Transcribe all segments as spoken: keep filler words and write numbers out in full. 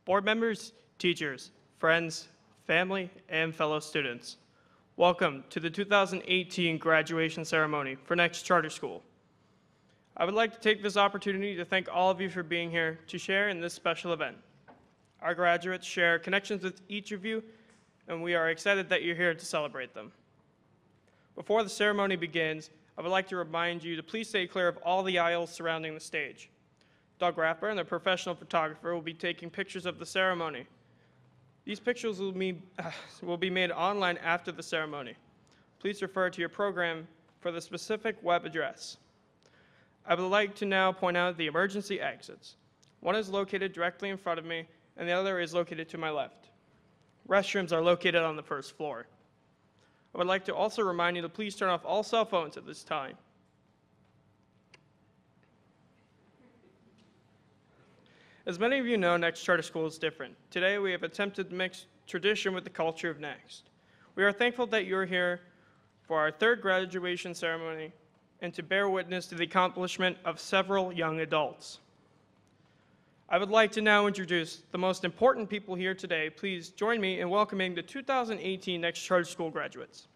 Board members, teachers, friends, family, and fellow students, welcome to the two thousand eighteen graduation ceremony for Next Charter School. I would like to take this opportunity to thank all of you for being here to share in this special event. Our graduates share connections with each of you, and we are excited that you're here to celebrate them. Before the ceremony begins, I would like to remind you to please stay clear of all the aisles surrounding the stage. Doug Rapper, the professional photographer, will be taking pictures of the ceremony. These pictures will be, uh, will be made online after the ceremony. Please refer to your program for the specific web address. I would like to now point out the emergency exits. One is located directly in front of me, and the other is located to my left. Restrooms are located on the first floor. I would like to also remind you to please turn off all cell phones at this time. As many of you know, Next Charter School is different. Today we have attempted to mix tradition with the culture of Next. We are thankful that you are here for our third graduation ceremony and to bear witness to the accomplishment of several young adults. I would like to now introduce the most important people here today. Please join me in welcoming the two thousand eighteen Next Charter School graduates.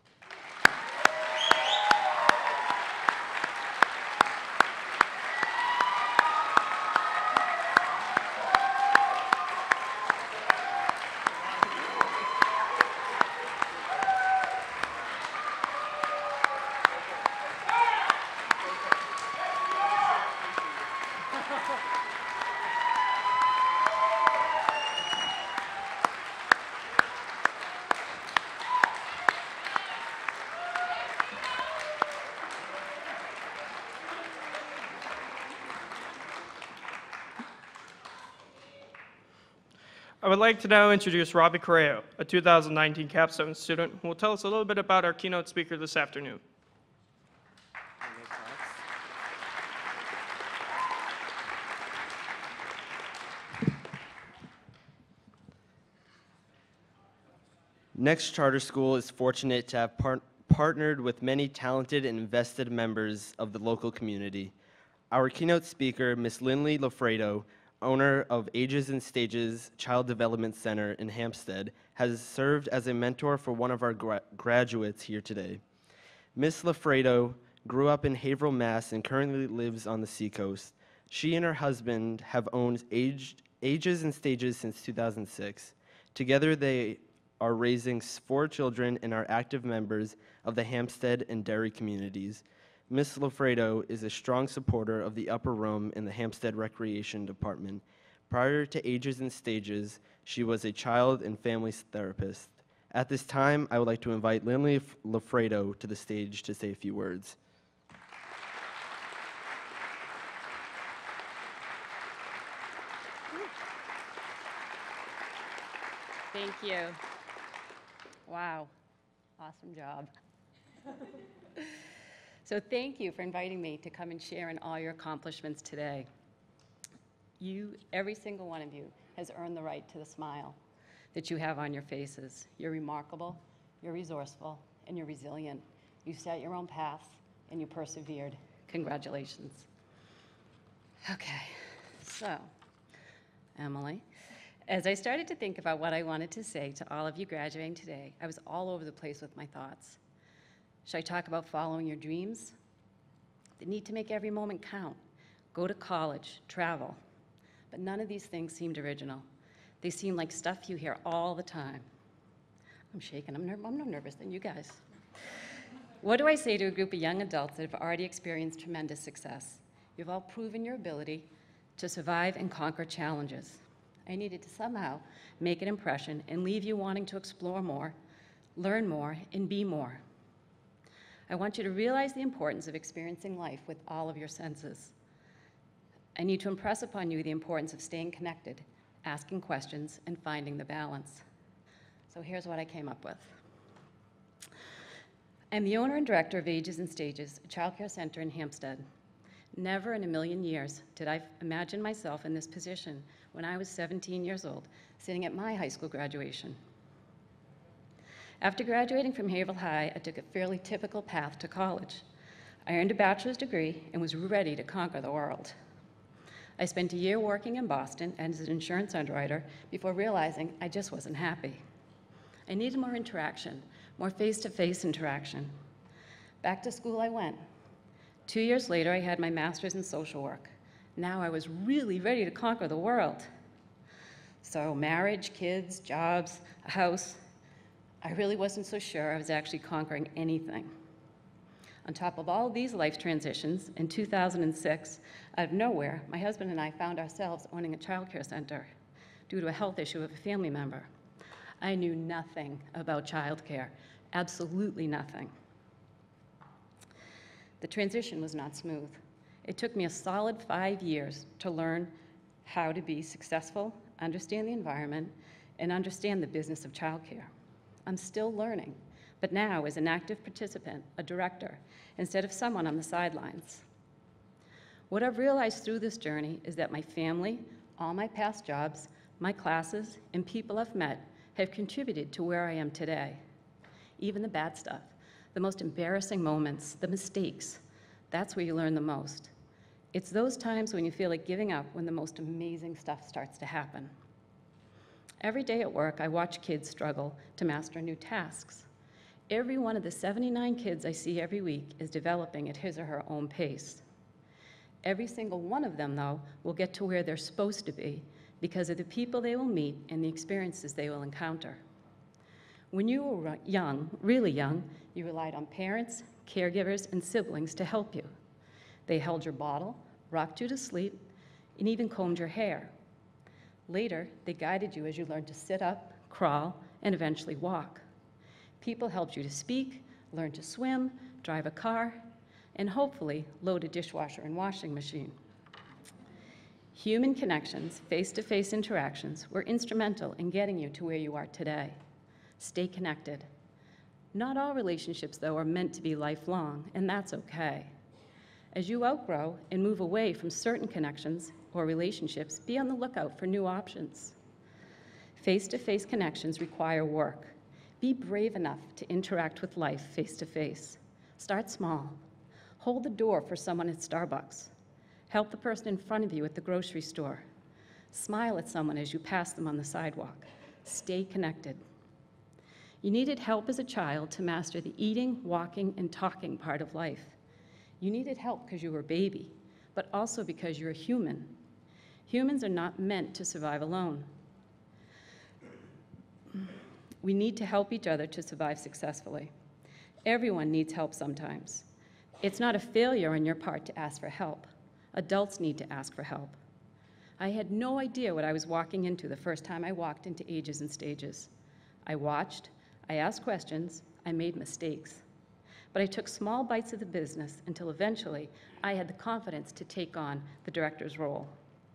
I would like to now introduce Robbie Correo, a two thousand nineteen capstone student, who will tell us a little bit about our keynote speaker this afternoon. Next Charter School is fortunate to have par partnered with many talented and invested members of the local community. Our keynote speaker, Miz Lindley Lafredo, owner of Ages and Stages Child Development Center in Hampstead, has served as a mentor for one of our gra graduates here today. Miz Lafredo grew up in Haverhill, Mass, and currently lives on the Seacoast. She and her husband have owned Aged, Ages and Stages since two thousand six. Together, they are raising four children and are active members of the Hampstead and Derry communities. Miz Lafredo is a strong supporter of the Upper Room in the Hampstead Recreation Department. Prior to Ages and Stages, she was a child and family therapist. At this time, I would like to invite Lindley Lafredo to the stage to say a few words. Thank you. Wow, awesome job. So thank you for inviting me to come and share in all your accomplishments today. You, every single one of you, has earned the right to the smile that you have on your faces. You're remarkable, you're resourceful, and you're resilient. You set your own path, and you persevered. Congratulations. Okay, so, Emily, as I started to think about what I wanted to say to all of you graduating today, I was all over the place with my thoughts. Should I talk about following your dreams? The need to make every moment count. Go to college, travel. But none of these things seemed original. They seemed like stuff you hear all the time. I'm shaking, I'm, ner I'm no nervous than you guys. What do I say to a group of young adults that have already experienced tremendous success? You've all proven your ability to survive and conquer challenges. I needed to somehow make an impression and leave you wanting to explore more, learn more, and be more. I want you to realize the importance of experiencing life with all of your senses. I need to impress upon you the importance of staying connected, asking questions, and finding the balance. So here's what I came up with. I'm the owner and director of Ages and Stages, a child care center in Hampstead. Never in a million years did I imagine myself in this position when I was seventeen years old, sitting at my high school graduation. After graduating from Haverhill High, I took a fairly typical path to college. I earned a bachelor's degree and was ready to conquer the world. I spent a year working in Boston as an insurance underwriter before realizing I just wasn't happy. I needed more interaction, more face-to-face interaction. Back to school I went. Two years later, I had my master's in social work. Now I was really ready to conquer the world. So marriage, kids, jobs, a house. I really wasn't so sure I was actually conquering anything. On top of all these life transitions, in two thousand six, out of nowhere, my husband and I found ourselves owning a childcare center due to a health issue of a family member. I knew nothing about childcare, absolutely nothing. The transition was not smooth. It took me a solid five years to learn how to be successful, understand the environment, and understand the business of childcare. I'm still learning, but now as an active participant, a director, instead of someone on the sidelines. What I've realized through this journey is that my family, all my past jobs, my classes, and people I've met have contributed to where I am today. Even the bad stuff, the most embarrassing moments, the mistakes, that's where you learn the most. It's those times when you feel like giving up when the most amazing stuff starts to happen. Every day at work, I watch kids struggle to master new tasks. Every one of the seventy-nine kids I see every week is developing at his or her own pace. Every single one of them, though, will get to where they're supposed to be because of the people they will meet and the experiences they will encounter. When you were young, really young, you relied on parents, caregivers, and siblings to help you. They held your bottle, rocked you to sleep, and even combed your hair. Later, they guided you as you learned to sit up, crawl, and eventually walk. People helped you to speak, learn to swim, drive a car, and hopefully load a dishwasher and washing machine. Human connections, face-to-face interactions, were instrumental in getting you to where you are today. Stay connected. Not all relationships, though, are meant to be lifelong, and that's okay. As you outgrow and move away from certain connections or relationships, be on the lookout for new options. Face-to-face connections require work. Be brave enough to interact with life face-to-face. Start small. Hold the door for someone at Starbucks. Help the person in front of you at the grocery store. Smile at someone as you pass them on the sidewalk. Stay connected. You needed help as a child to master the eating, walking, and talking part of life. You needed help because you were a baby, but also because you're a human. Humans are not meant to survive alone. We need to help each other to survive successfully. Everyone needs help sometimes. It's not a failure on your part to ask for help. Adults need to ask for help. I had no idea what I was walking into the first time I walked into Ages and Stages. I watched, I asked questions, I made mistakes. But I took small bites of the business until eventually I had the confidence to take on the director's role.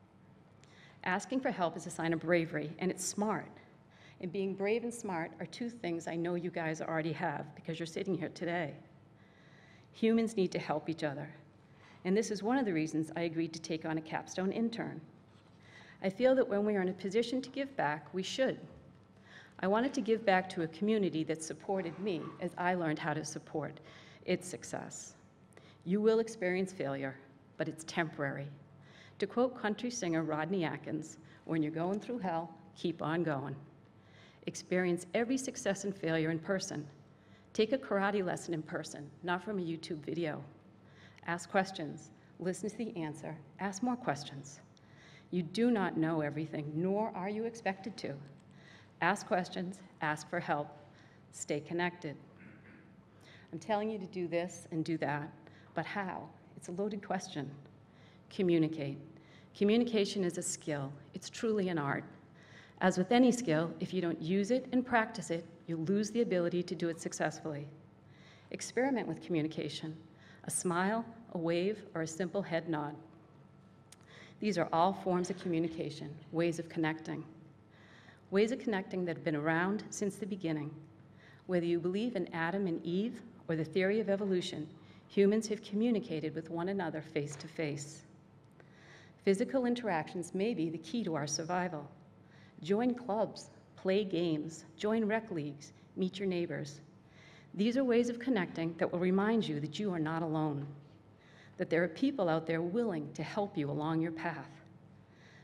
Asking for help is a sign of bravery, and it's smart. And being brave and smart are two things I know you guys already have because you're sitting here today. Humans need to help each other. And this is one of the reasons I agreed to take on a capstone intern. I feel that when we are in a position to give back, we should. I wanted to give back to a community that supported me as I learned how to support its success. You will experience failure, but it's temporary. To quote country singer Rodney Atkins, when you're going through hell, keep on going. Experience every success and failure in person. Take a karate lesson in person, not from a YouTube video. Ask questions, listen to the answer, ask more questions. You do not know everything, nor are you expected to. Ask questions, ask for help, stay connected. I'm telling you to do this and do that, but how? It's a loaded question. Communicate. Communication is a skill. It's truly an art. As with any skill, if you don't use it and practice it, you'll lose the ability to do it successfully. Experiment with communication. A smile, a wave, or a simple head nod. These are all forms of communication, ways of connecting. Ways of connecting that have been around since the beginning. Whether you believe in Adam and Eve or the theory of evolution, humans have communicated with one another face to face. Physical interactions may be the key to our survival. Join clubs, play games, join rec leagues, meet your neighbors. These are ways of connecting that will remind you that you are not alone, that there are people out there willing to help you along your path.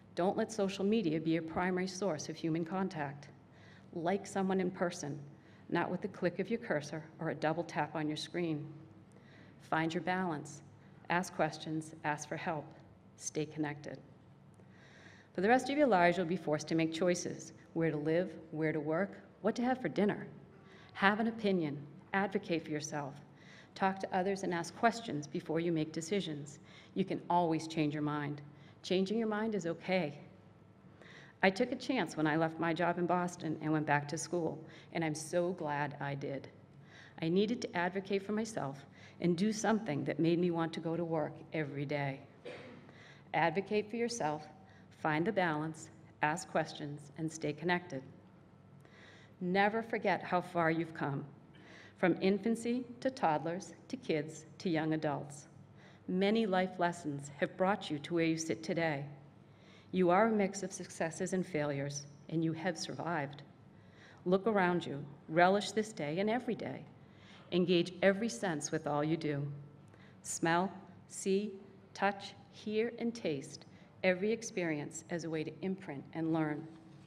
Don't let social media be your primary source of human contact. Like someone in person, not with the click of your cursor or a double tap on your screen. Find your balance. Ask questions, ask for help. Stay connected. For the rest of your lives, you'll be forced to make choices: where to live, where to work, what to have for dinner. Have an opinion, advocate for yourself. Talk to others and ask questions before you make decisions. You can always change your mind. Changing your mind is okay. I took a chance when I left my job in Boston and went back to school, and I'm so glad I did. I needed to advocate for myself and do something that made me want to go to work every day. Advocate for yourself, find the balance, ask questions, and stay connected. Never forget how far you've come, from infancy to toddlers to kids to young adults. Many life lessons have brought you to where you sit today. You are a mix of successes and failures, and you have survived. Look around you, relish this day and every day. Engage every sense with all you do. Smell, see, touch, hear, and taste every experience as a way to imprint and learn.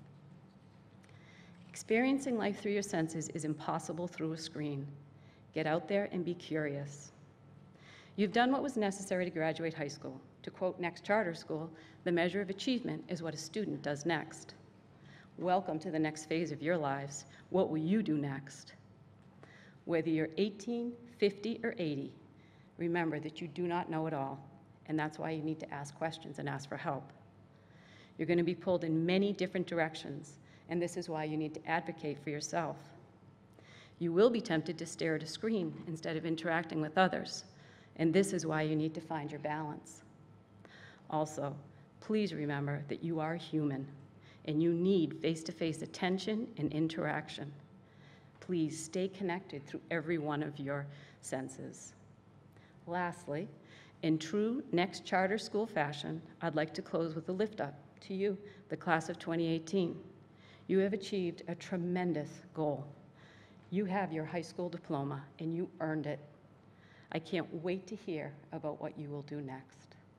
Experiencing life through your senses is impossible through a screen. Get out there and be curious. You've done what was necessary to graduate high school. To quote Next Charter School, the measure of achievement is what a student does next. Welcome to the next phase of your lives. What will you do next? Whether you're eighteen, fifty, or eighty, remember that you do not know it all, and that's why you need to ask questions and ask for help. You're going to be pulled in many different directions, and this is why you need to advocate for yourself. You will be tempted to stare at a screen instead of interacting with others, and this is why you need to find your balance. Also, please remember that you are human, and you need face-to-face attention and interaction. Please stay connected through every one of your senses. Lastly, in true Next Charter School fashion, I'd like to close with a lift up to you, the class of twenty eighteen. You have achieved a tremendous goal. You have your high school diploma, and you earned it. I can't wait to hear about what you will do next.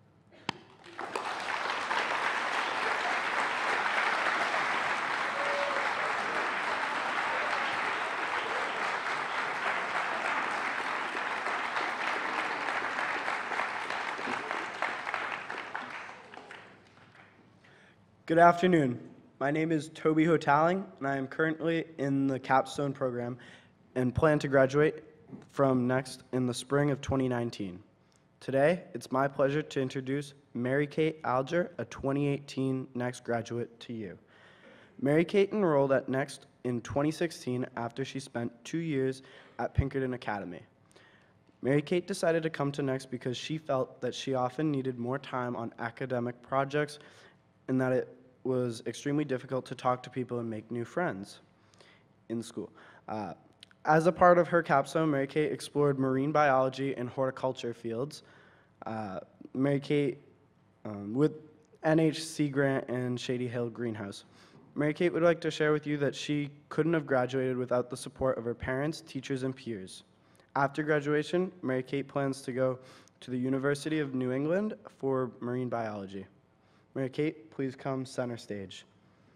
Good afternoon. My name is Toby Hotaling, and I am currently in the capstone program and plan to graduate from Next in the spring of twenty nineteen. Today, it's my pleasure to introduce Mary Kate Alger, a twenty eighteen Next graduate, to you. Mary Kate enrolled at Next in twenty sixteen after she spent two years at Pinkerton Academy. Mary Kate decided to come to Next because she felt that she often needed more time on academic projects and that it was extremely difficult to talk to people and make new friends in school. Uh, as a part of her capstone, Mary Kate explored marine biology and horticulture fields. Uh, Mary Kate, um, with N H C grant and Shady Hill Greenhouse. Mary Kate would like to share with you that she couldn't have graduated without the support of her parents, teachers, and peers. After graduation, Mary Kate plans to go to the University of New England for marine biology. Mary Kate, please come center stage.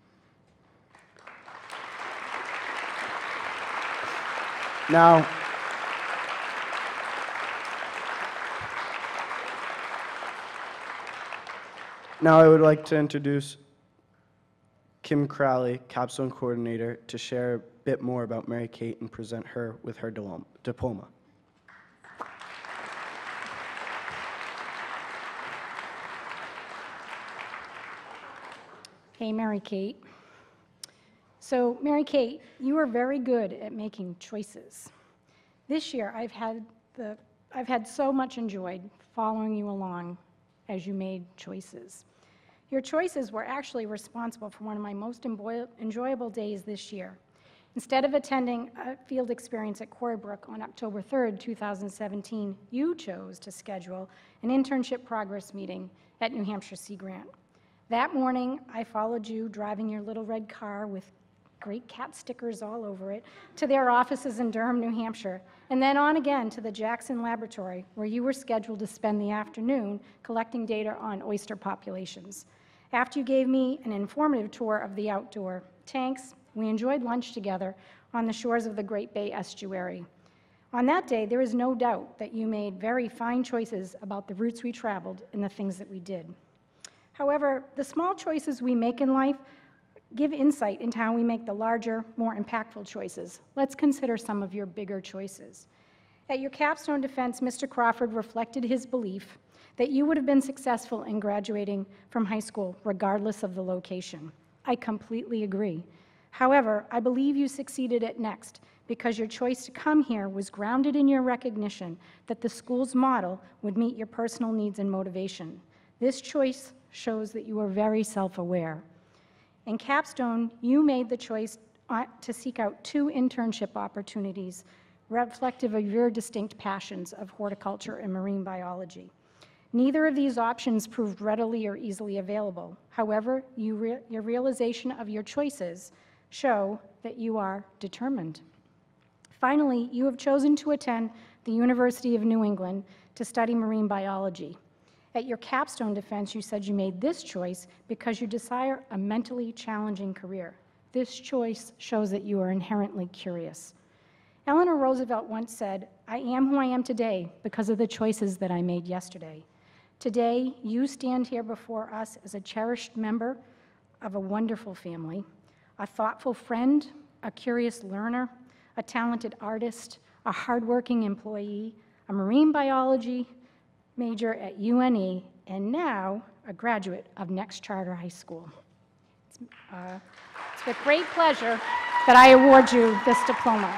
Now, now I would like to introduce Kim Crowley, capstone coordinator, to share a bit more about Mary Kate and present her with her diploma. Hey, Mary Kate. So, Mary Kate, you are very good at making choices. This year, I've had the I've had so much enjoyed following you along as you made choices. Your choices were actually responsible for one of my most enjoyable days this year. Instead of attending a field experience at Quarry Brook on October third, two thousand seventeen, you chose to schedule an internship progress meeting at New Hampshire Sea Grant. That morning, I followed you, driving your little red car with great cat stickers all over it, to their offices in Durham, New Hampshire, and then on again to the Jackson Laboratory, where you were scheduled to spend the afternoon collecting data on oyster populations. After you gave me an informative tour of the outdoor tanks, we enjoyed lunch together on the shores of the Great Bay Estuary. On that day, there is no doubt that you made very fine choices about the routes we traveled and the things that we did. However, the small choices we make in life give insight into how we make the larger, more impactful choices. Let's consider some of your bigger choices. At your capstone defense, Mister Crawford reflected his belief that you would have been successful in graduating from high school regardless of the location. I completely agree. However, I believe you succeeded at Next because your choice to come here was grounded in your recognition that the school's model would meet your personal needs and motivation. This choice shows that you are very self-aware. In Capstone, you made the choice uh, to seek out two internship opportunities reflective of your distinct passions of horticulture and marine biology. Neither of these options proved readily or easily available. However, you re your realization of your choices show that you are determined. Finally, you have chosen to attend the University of New England to study marine biology. At your capstone defense, you said you made this choice because you desire a mentally challenging career. This choice shows that you are inherently curious. Eleanor Roosevelt once said, "I am who I am today because of the choices that I made yesterday." Today, you stand here before us as a cherished member of a wonderful family, a thoughtful friend, a curious learner, a talented artist, a hardworking employee, a marine biology major at U N E, and now a graduate of Next Charter High School. It's, uh, it's with great pleasure that I award you this diploma.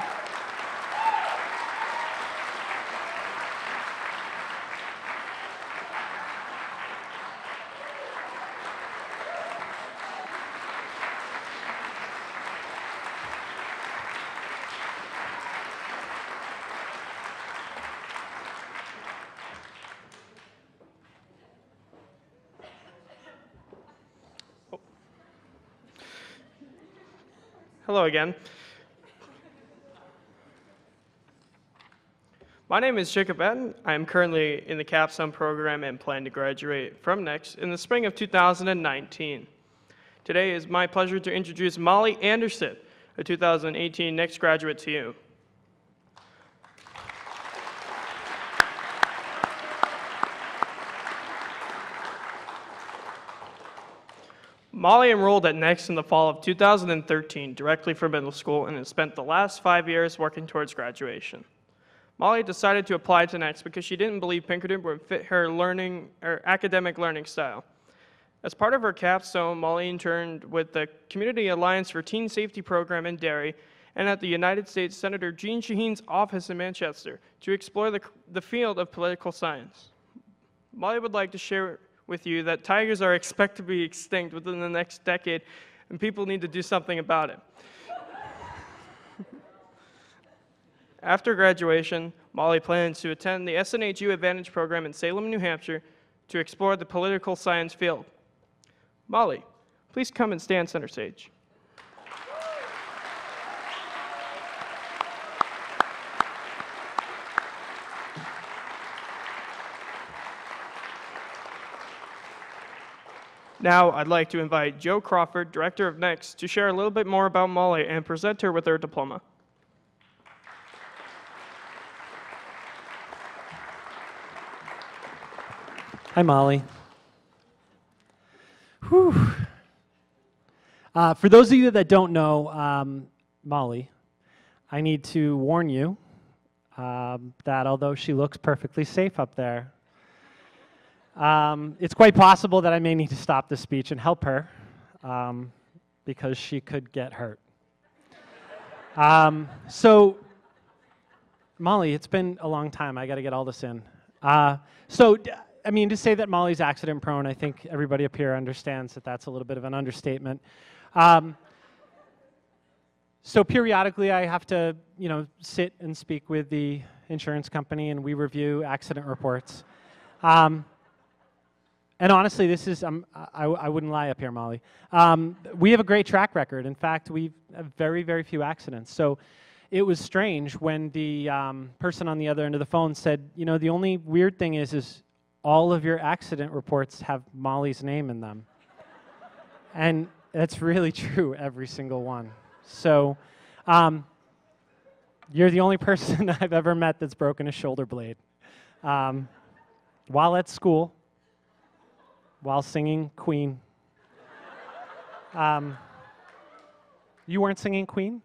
Hello again. My name is Jacob Batten. I am currently in the Capstone program and plan to graduate from Next in the spring of two thousand nineteen. Today it is my pleasure to introduce Molly Anderson, a two thousand eighteen Next graduate, to you. Molly enrolled at Next in the fall of two thousand thirteen, directly from middle school, and has spent the last five years working towards graduation. Molly decided to apply to Next because she didn't believe Pinkerton would fit her learning or academic learning style. As part of her capstone, Molly interned with the Community Alliance for Teen Safety program in Derry and at the United States Senator Jeanne Shaheen's office in Manchester to explore the, the field of political science. Molly would like to share with you that tigers are expected to be extinct within the next decade, and people need to do something about it. After graduation, Molly plans to attend the S N H U Advantage program in Salem, New Hampshire to explore the political science field. Molly, please come and stand center stage. Now, I'd like to invite Joe Crawford, Director of Next, to share a little bit more about Molly and present her with her diploma. Hi, Molly. Whew. Uh, for those of you that don't know um, Molly, I need to warn you um, that although she looks perfectly safe up there, Um, it's quite possible that I may need to stop the speech and help her um, because she could get hurt. um, so, Molly, it's been a long time. I got to get all this in. Uh, so, I mean, to say that Molly's accident prone, I think everybody up here understands that that's a little bit of an understatement. Um, so periodically, I have to, you know, sit and speak with the insurance company, and we review accident reports. Um, And honestly, this is, um, I, I wouldn't lie up here, Molly. Um, we have a great track record. In fact, we have very, very few accidents. So it was strange when the um, person on the other end of the phone said, you know, the only weird thing is, is all of your accident reports have Molly's name in them. And that's really true, every single one. So um, you're the only person I've ever met that's broken a shoulder blade. Um, while at school, while singing Queen. Um, you weren't singing Queen?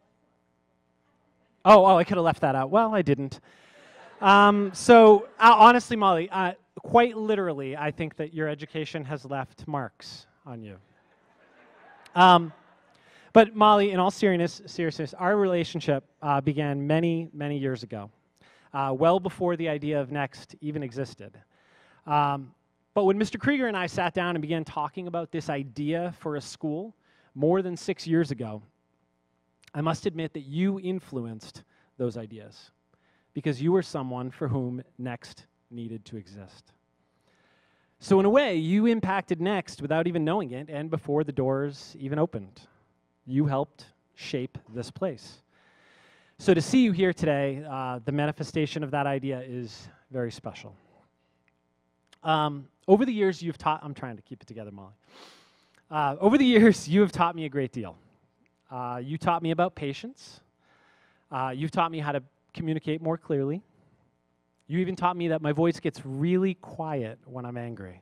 Oh, oh, I could have left that out. Well, I didn't. Um, so uh, honestly, Molly, uh, quite literally, I think that your education has left marks on you. Um, but Molly, in all seriousness, seriousness our relationship uh, began many, many years ago, uh, well before the idea of Next even existed. Um, but when Mister Krieger and I sat down and began talking about this idea for a school more than six years ago, I must admit that you influenced those ideas because you were someone for whom Next needed to exist. So in a way, you impacted Next without even knowing it and before the doors even opened. You helped shape this place. So to see you here today, uh, the manifestation of that idea is very special. Um, over the years, you've taught, I'm trying to keep it together, Molly. Uh, over the years, you have taught me a great deal. Uh, you taught me about patience. Uh, you've taught me how to communicate more clearly. You even taught me that my voice gets really quiet when I'm angry.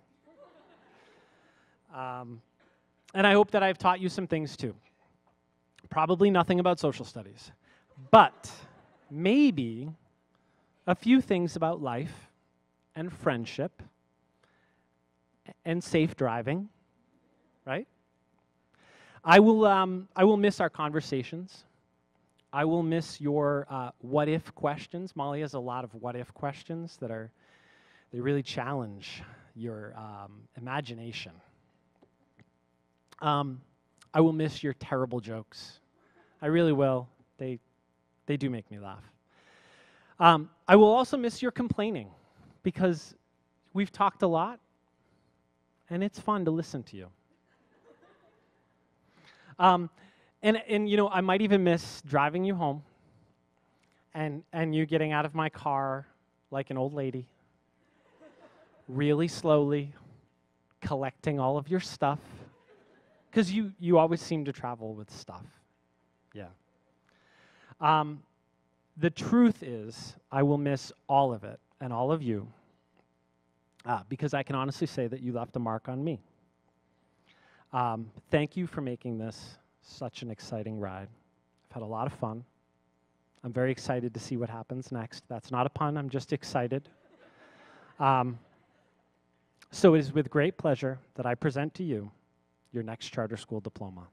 Um, and I hope that I've taught you some things too. Probably nothing about social studies, but maybe a few things about life and friendship and safe driving, right? I will, um, I will miss our conversations. I will miss your uh, what-if questions. Molly has a lot of what-if questions that are, they really challenge your um, imagination. Um, I will miss your terrible jokes. I really will. They, they do make me laugh. Um, I will also miss your complaining because we've talked a lot and it's fun to listen to you. Um, and, and, you know, I might even miss driving you home and, and you getting out of my car like an old lady, really slowly collecting all of your stuff, because you, you always seem to travel with stuff. Yeah. Um, the truth is, I will miss all of it and all of you uh, because I can honestly say that you left a mark on me. Um, thank you for making this such an exciting ride. I've had a lot of fun. I'm very excited to see what happens next. That's not a pun, I'm just excited. Um, so it is with great pleasure that I present to you your next charter school diploma.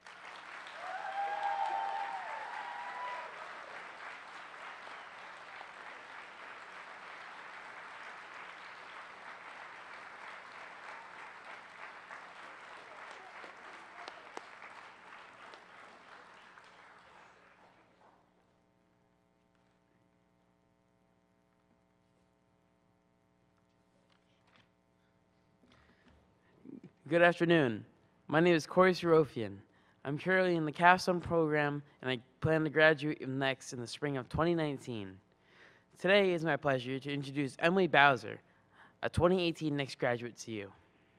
Good afternoon. My name is Corey Serofian. I'm currently in the Capstone program, and I plan to graduate Next in the spring of twenty nineteen. Today is my pleasure to introduce Emily Bowser, a twenty eighteen Next graduate, to you.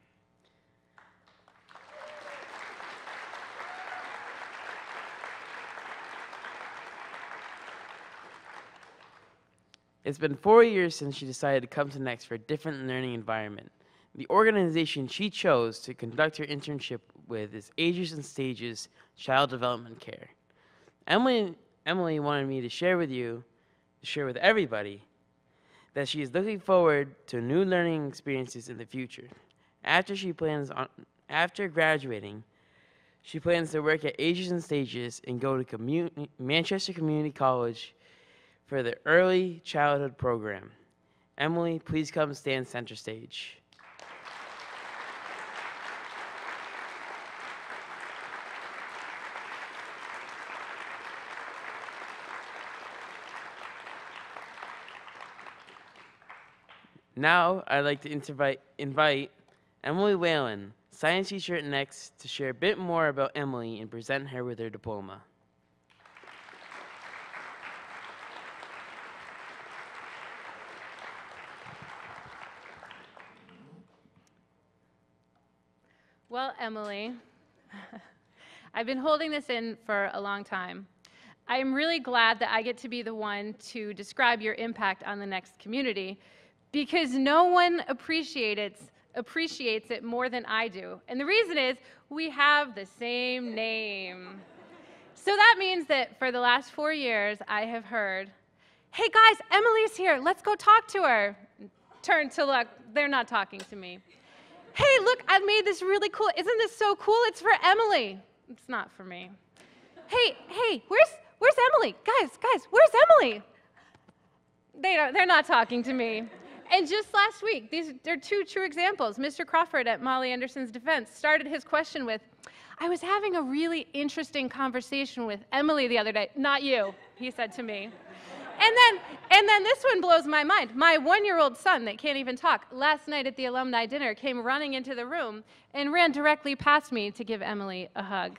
It's been four years since she decided to come to Next for a different learning environment. The organization she chose to conduct her internship with is Ages and Stages Child Development Care. Emily, Emily wanted me to share with you, to share with everybody, that she is looking forward to new learning experiences in the future. After she plans on, after graduating, she plans to work at Ages and Stages and go to community, Manchester Community College for the Early Childhood Program. Emily, please come stand center stage. Now, I'd like to invite, invite Emily Whalen, science teacher at Next, to share a bit more about Emily and present her with her diploma. Well, Emily, I've been holding this in for a long time. I am really glad that I get to be the one to describe your impact on the next community, because no one appreciates, appreciates it more than I do. And the reason is we have the same name. So that means that for the last four years, I have heard, hey guys, Emily's here, let's go talk to her. Turn to look, they're not talking to me. Hey, look, I made this really cool, isn't this so cool? It's for Emily. It's not for me. Hey, hey, where's, where's Emily? Guys, guys, where's Emily? They don't, they're not talking to me. And just last week, these are two true examples. Mister Crawford at Molly Anderson's defense started his question with, I was having a really interesting conversation with Emily the other day. Not you, he said to me. And then, and then this one blows my mind. My one-year-old son that can't even talk, last night at the alumni dinner, came running into the room and ran directly past me to give Emily a hug.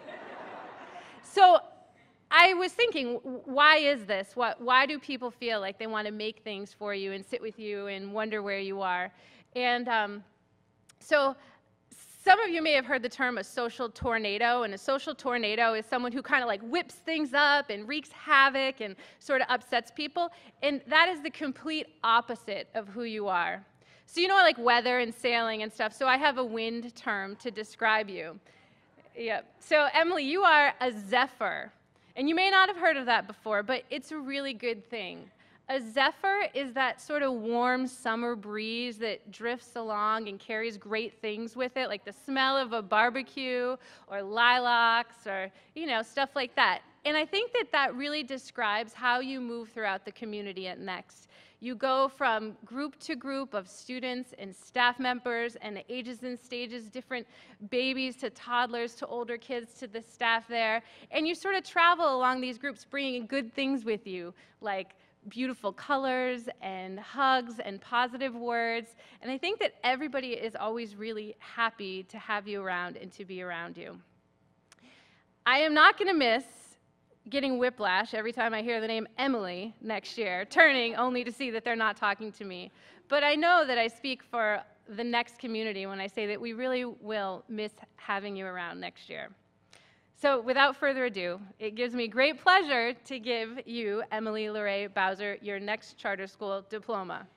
So I was thinking, why is this? What, why do people feel like they want to make things for you and sit with you and wonder where you are? And um, so some of you may have heard the term a social tornado, and a social tornado is someone who kind of like whips things up and wreaks havoc and sort of upsets people, and that is the complete opposite of who you are. So you know, like weather and sailing and stuff, so I have a wind term to describe you. Yep. So Emily, you are a zephyr, and you may not have heard of that before, but it's a really good thing. A zephyr is that sort of warm summer breeze that drifts along and carries great things with it, like the smell of a barbecue or lilacs or, you know, stuff like that. And I think that that really describes how you move throughout the community at Next. You go from group to group of students and staff members and the ages and stages, different babies to toddlers to older kids to the staff there, and you sort of travel along these groups bringing good things with you, like beautiful colors and hugs and positive words. And I think that everybody is always really happy to have you around and to be around you. I am not going to miss getting whiplash every time I hear the name Emily next year, turning only to see that they're not talking to me. But I know that I speak for the Next community when I say that we really will miss having you around next year. So without further ado, it gives me great pleasure to give you, Emily Lorraine Bowser, your Next Charter School diploma.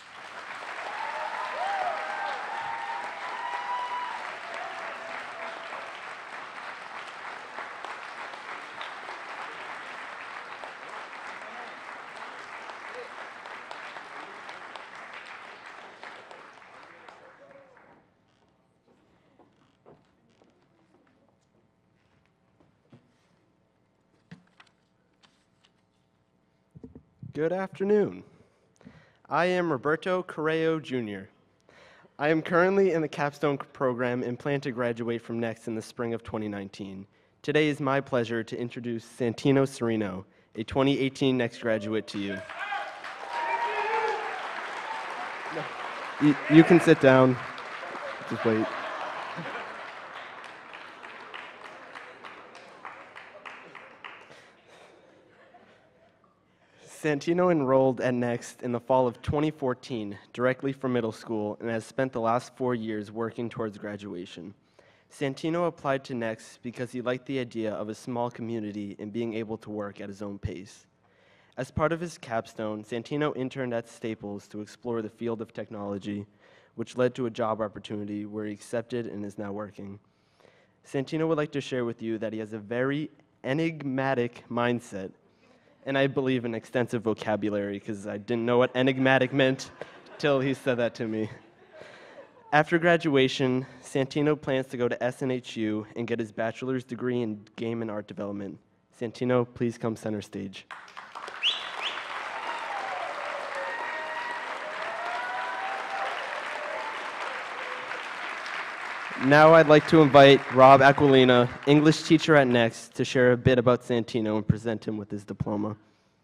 Good afternoon. I am Roberto Correo, Junior I am currently in the capstone program and plan to graduate from Next in the spring of twenty nineteen. Today is my pleasure to introduce Santino Sereno, a twenty eighteen Next graduate, to you. You, you can sit down. Just wait. Santino enrolled at Next in the fall of twenty fourteen, directly from middle school, and has spent the last four years working towards graduation. Santino applied to Next because he liked the idea of a small community and being able to work at his own pace. As part of his capstone, Santino interned at Staples to explore the field of technology, which led to a job opportunity where he accepted and is now working. Santino would like to share with you that he has a very enigmatic mindset, and I believe an extensive vocabulary, because I didn't know what enigmatic meant till he said that to me. After graduation, Santino plans to go to S N H U and get his bachelor's degree in game and art development. Santino, please come center stage. Now I'd like to invite Rob Aquilina, English teacher at Next, to share a bit about Santino and present him with his diploma.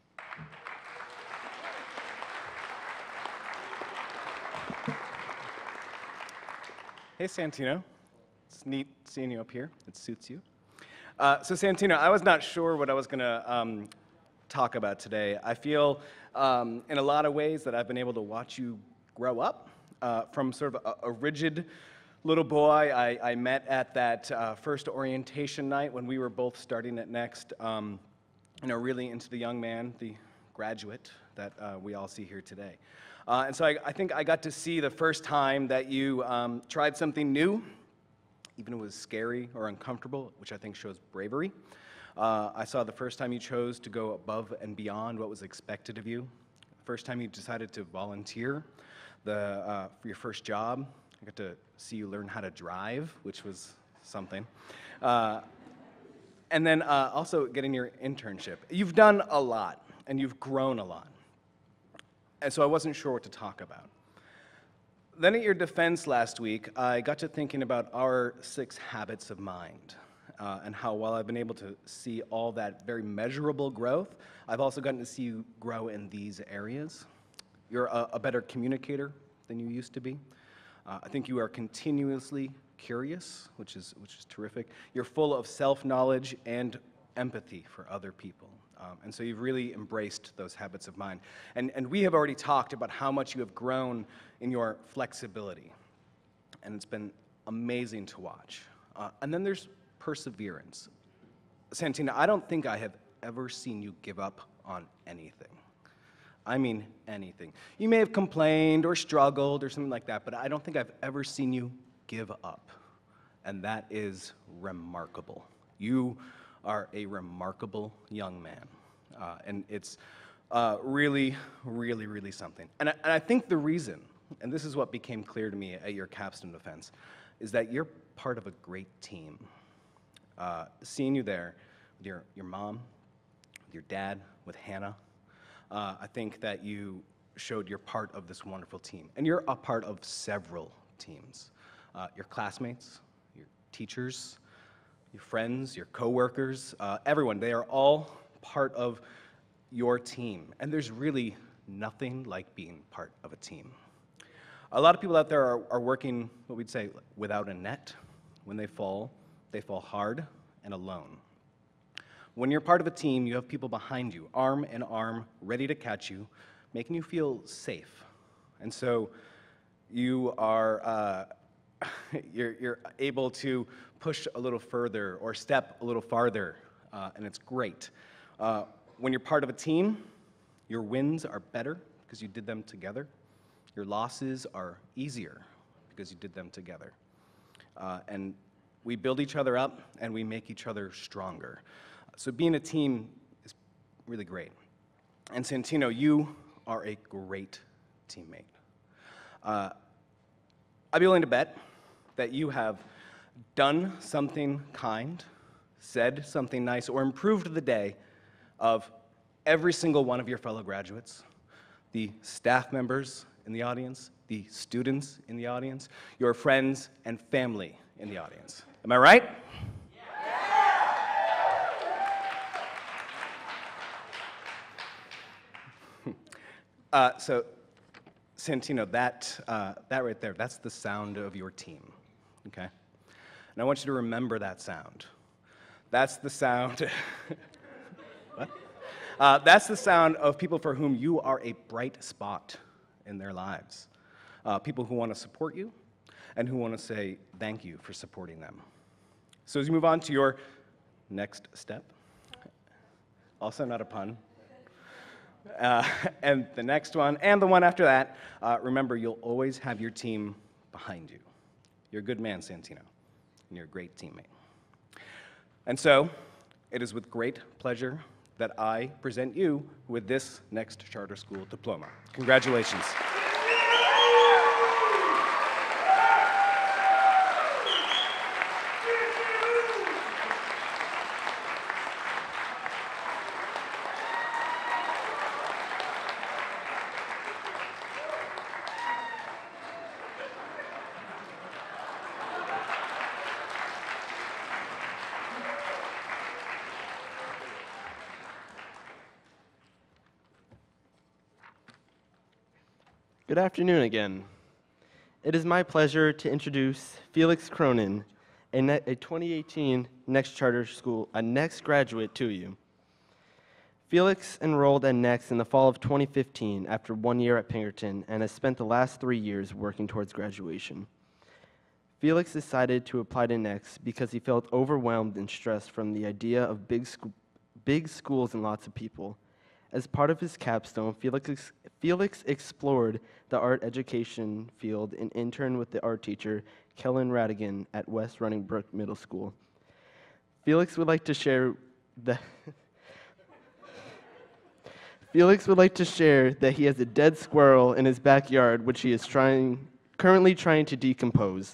Hey, Santino. It's neat seeing you up here. It suits you. Uh, so, Santino, I was not sure what I was going to um, talk about today. I feel um, in a lot of ways that I've been able to watch you grow up uh, from sort of a, a rigid little boy I, I met at that uh, first orientation night when we were both starting at Next, um, you know, really into the young man, the graduate that uh, we all see here today. Uh, and so I, I think I got to see the first time that you um, tried something new, even if it was scary or uncomfortable, which I think shows bravery. Uh, I saw the first time you chose to go above and beyond what was expected of you. The first time you decided to volunteer the, uh, for your first job. I got to see you learn how to drive, which was something. Uh, and then uh, also getting your internship. You've done a lot, and you've grown a lot. And so I wasn't sure what to talk about. Then at your defense last week, I got to thinking about our six habits of mind, uh, and how while I've been able to see all that very measurable growth, I've also gotten to see you grow in these areas. You're a, a better communicator than you used to be. Uh, I think you are continuously curious, which is, which is terrific. You're full of self-knowledge and empathy for other people. Um, and so you've really embraced those habits of mind. And, and we have already talked about how much you have grown in your flexibility. And it's been amazing to watch. Uh, and then there's perseverance. Santina, I don't think I have ever seen you give up on anything. I mean anything. You may have complained or struggled or something like that, but I don't think I've ever seen you give up. And that is remarkable. You are a remarkable young man. Uh, and it's uh, really, really, really something. And I, and I think the reason, and this is what became clear to me at your capstone defense, is that you're part of a great team. Uh, seeing you there with your, your mom, with your dad, with Hannah, uh, I think that you showed you're part of this wonderful team. And you're a part of several teams. Uh, your classmates, your teachers, your friends, your coworkers, uh, everyone, they are all part of your team. And there's really nothing like being part of a team. A lot of people out there are, are working, what we'd say, without a net. When they fall, they fall hard and alone. When you're part of a team, you have people behind you, arm in arm, ready to catch you, making you feel safe. And so you are uh, you're, you're able to push a little further or step a little farther, uh, and it's great. Uh, when you're part of a team, your wins are better because you did them together. Your losses are easier because you did them together. Uh, and we build each other up, and we make each other stronger. So being a team is really great. And Santino, you are a great teammate. Uh, I'd be willing to bet that you have done something kind, said something nice, or improved the day of every single one of your fellow graduates, the staff members in the audience, the students in the audience, your friends and family in the audience. Am I right? Uh, so, Santino, that, uh, that right there, that's the sound of your team, okay? And I want you to remember that sound. That's the sound, what? Uh, that's the sound of people for whom you are a bright spot in their lives. Uh, people who want to support you and who want to say thank you for supporting them. So as you move on to your next step, also not a pun, Uh, and the next one, and the one after that, uh, remember, you'll always have your team behind you. You're a good man, Santino, and you're a great teammate. And so, it is with great pleasure that I present you with this next charter school diploma. Congratulations. Good afternoon again. It is my pleasure to introduce Felix Cronin, a, ne- a twenty eighteen Next Charter School, a Next graduate to you. Felix enrolled at Next in the fall of twenty fifteen after one year at Pinkerton and has spent the last three years working towards graduation. Felix decided to apply to Next because he felt overwhelmed and stressed from the idea of big, sc- big schools and lots of people. As part of his capstone, Felix, ex- Felix explored the art education field and interned with the art teacher, Kellen Radigan, at West Running Brook Middle School. Felix would like to share the Felix would like to share that he has a dead squirrel in his backyard, which he is trying, currently trying to decompose.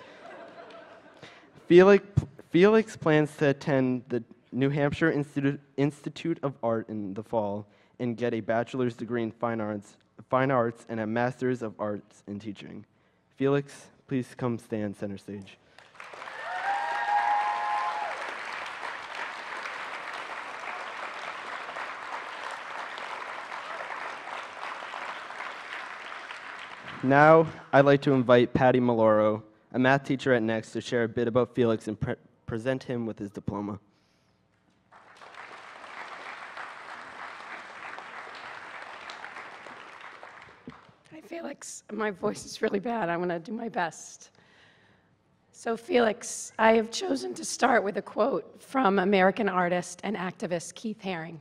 Felix, Felix plans to attend the New Hampshire Institute, Institute of Art in the fall and get a bachelor's degree in fine arts, fine arts and a master's of arts in teaching. Felix, please come stand center stage. Now, I'd like to invite Patty Maloro, a math teacher at Next, to share a bit about Felix and pre- present him with his diploma. Hi, Felix. My voice is really bad. I'm going to do my best. So, Felix, I have chosen to start with a quote from American artist and activist Keith Haring.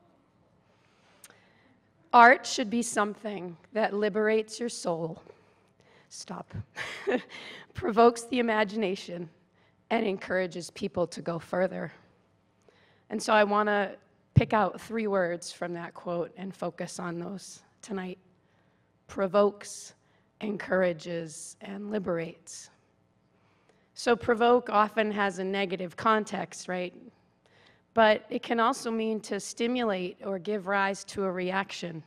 Art should be something that liberates your soul, stop, provokes the imagination, and encourages people to go further. And so I want to pick out three words from that quote and focus on those tonight. Provokes, encourages, and liberates. So provoke often has a negative context, right? But it can also mean to stimulate or give rise to a reaction.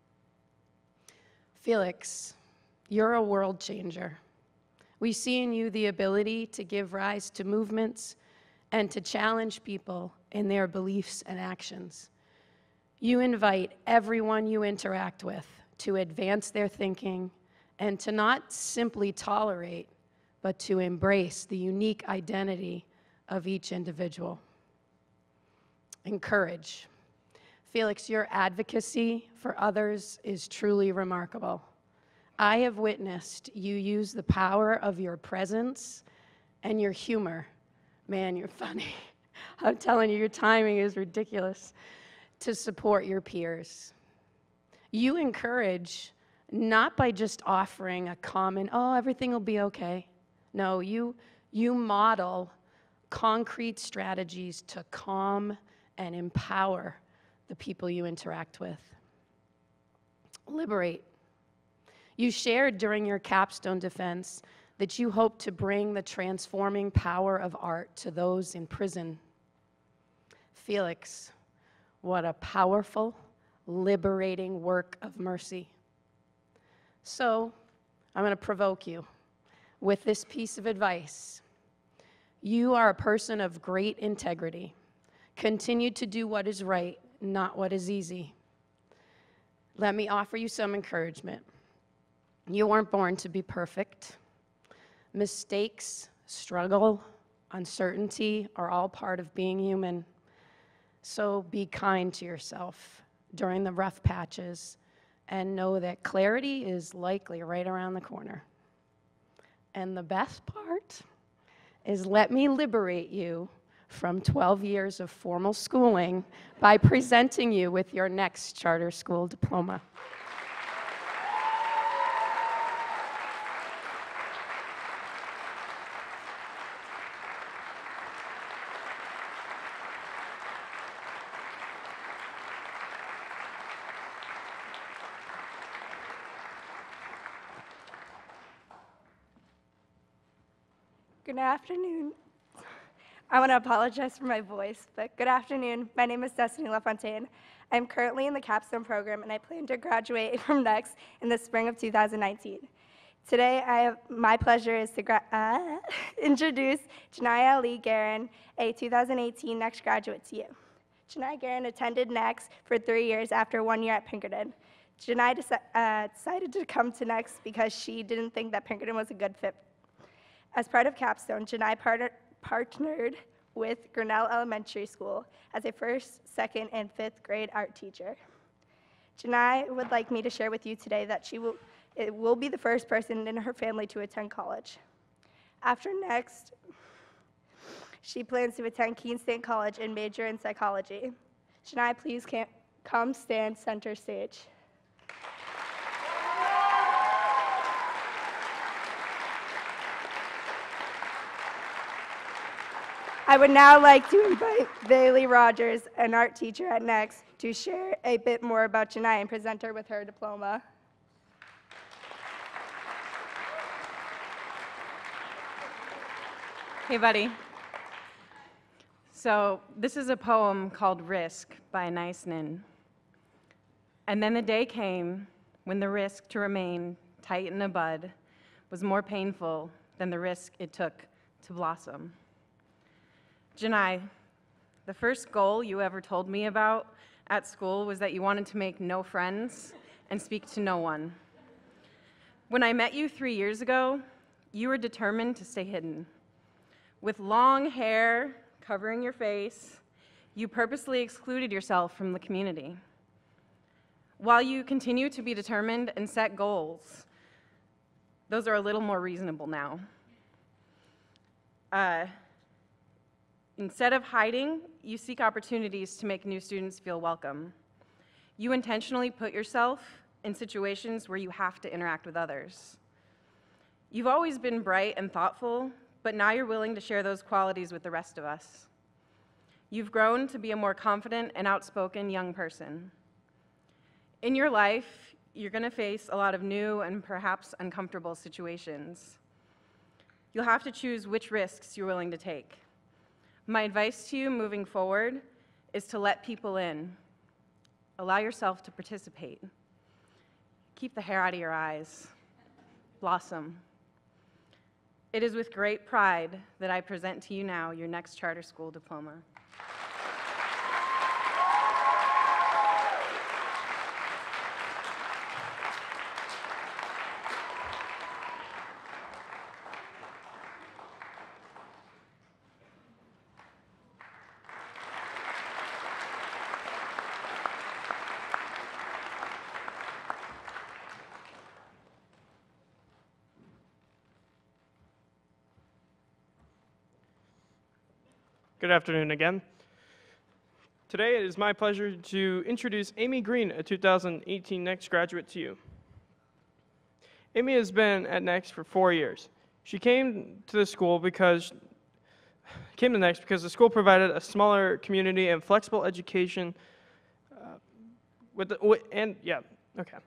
Felix, you're a world changer. We see in you the ability to give rise to movements and to challenge people in their beliefs and actions. You invite everyone you interact with to advance their thinking and to not simply tolerate, but to embrace the unique identity of each individual. Encourage. Felix, your advocacy for others is truly remarkable. I have witnessed you use the power of your presence and your humor. Man, you're funny. I'm telling you, your timing is ridiculous, to support your peers. You encourage not by just offering a common, oh, everything will be okay. No, you, you model concrete strategies to calm and empower the people you interact with. Liberate. You shared during your capstone defense that you hope to bring the transforming power of art to those in prison. Felix, what a powerful, liberating work of mercy. So, I'm going to provoke you with this piece of advice. You are a person of great integrity. Continue to do what is right, not what is easy. Let me offer you some encouragement. You weren't born to be perfect. Mistakes, struggle, uncertainty are all part of being human. So be kind to yourself during the rough patches and know that clarity is likely right around the corner. And the best part is let me liberate you from twelve years of formal schooling by presenting you with your next charter school diploma. Good afternoon. I want to apologize for my voice, but good afternoon. My name is Destiny LaFontaine. I'm currently in the capstone program, and I plan to graduate from Next in the spring of two thousand nineteen. Today, I have, my pleasure is to gra uh, introduce Janaya Lee Guerin, a two thousand eighteen Next graduate, to you. Janaya Guerin attended Next for three years after one year at Pinkerton. Janaya deci uh, decided to come to Next because she didn't think that Pinkerton was a good fit. As part of Capstone, Janai part partnered with Grinnell Elementary School as a first, second, and fifth grade art teacher. Janai would like me to share with you today that she will, it will be the first person in her family to attend college. After next, she plans to attend Keene State College and major in psychology. Janai, please ca- come stand center stage. I would now like to invite Bailey Rogers, an art teacher at Next, to share a bit more about Janai and present her with her diploma. Hey, buddy. So this is a poem called Risk by Neisnin. And then the day came when the risk to remain tight in a bud was more painful than the risk it took to blossom. Janai, the first goal you ever told me about at school was that you wanted to make no friends and speak to no one. When I met you three years ago, you were determined to stay hidden. With long hair covering your face, you purposely excluded yourself from the community. While you continue to be determined and set goals, those are a little more reasonable now. Uh, Instead of hiding, you seek opportunities to make new students feel welcome. You intentionally put yourself in situations where you have to interact with others. You've always been bright and thoughtful, but now you're willing to share those qualities with the rest of us. You've grown to be a more confident and outspoken young person. In your life, you're going to face a lot of new and perhaps uncomfortable situations. You'll have to choose which risks you're willing to take. My advice to you moving forward is to let people in. Allow yourself to participate. Keep the hair out of your eyes. Blossom. It is with great pride that I present to you now your next charter school diploma. Good afternoon again. Today it is my pleasure to introduce Amy Green, a two thousand eighteen Next graduate, to you. Amy has been at Next for four years. She came to the school because came to Next because the school provided a smaller community and flexible education uh, with the, wi- and yeah, okay.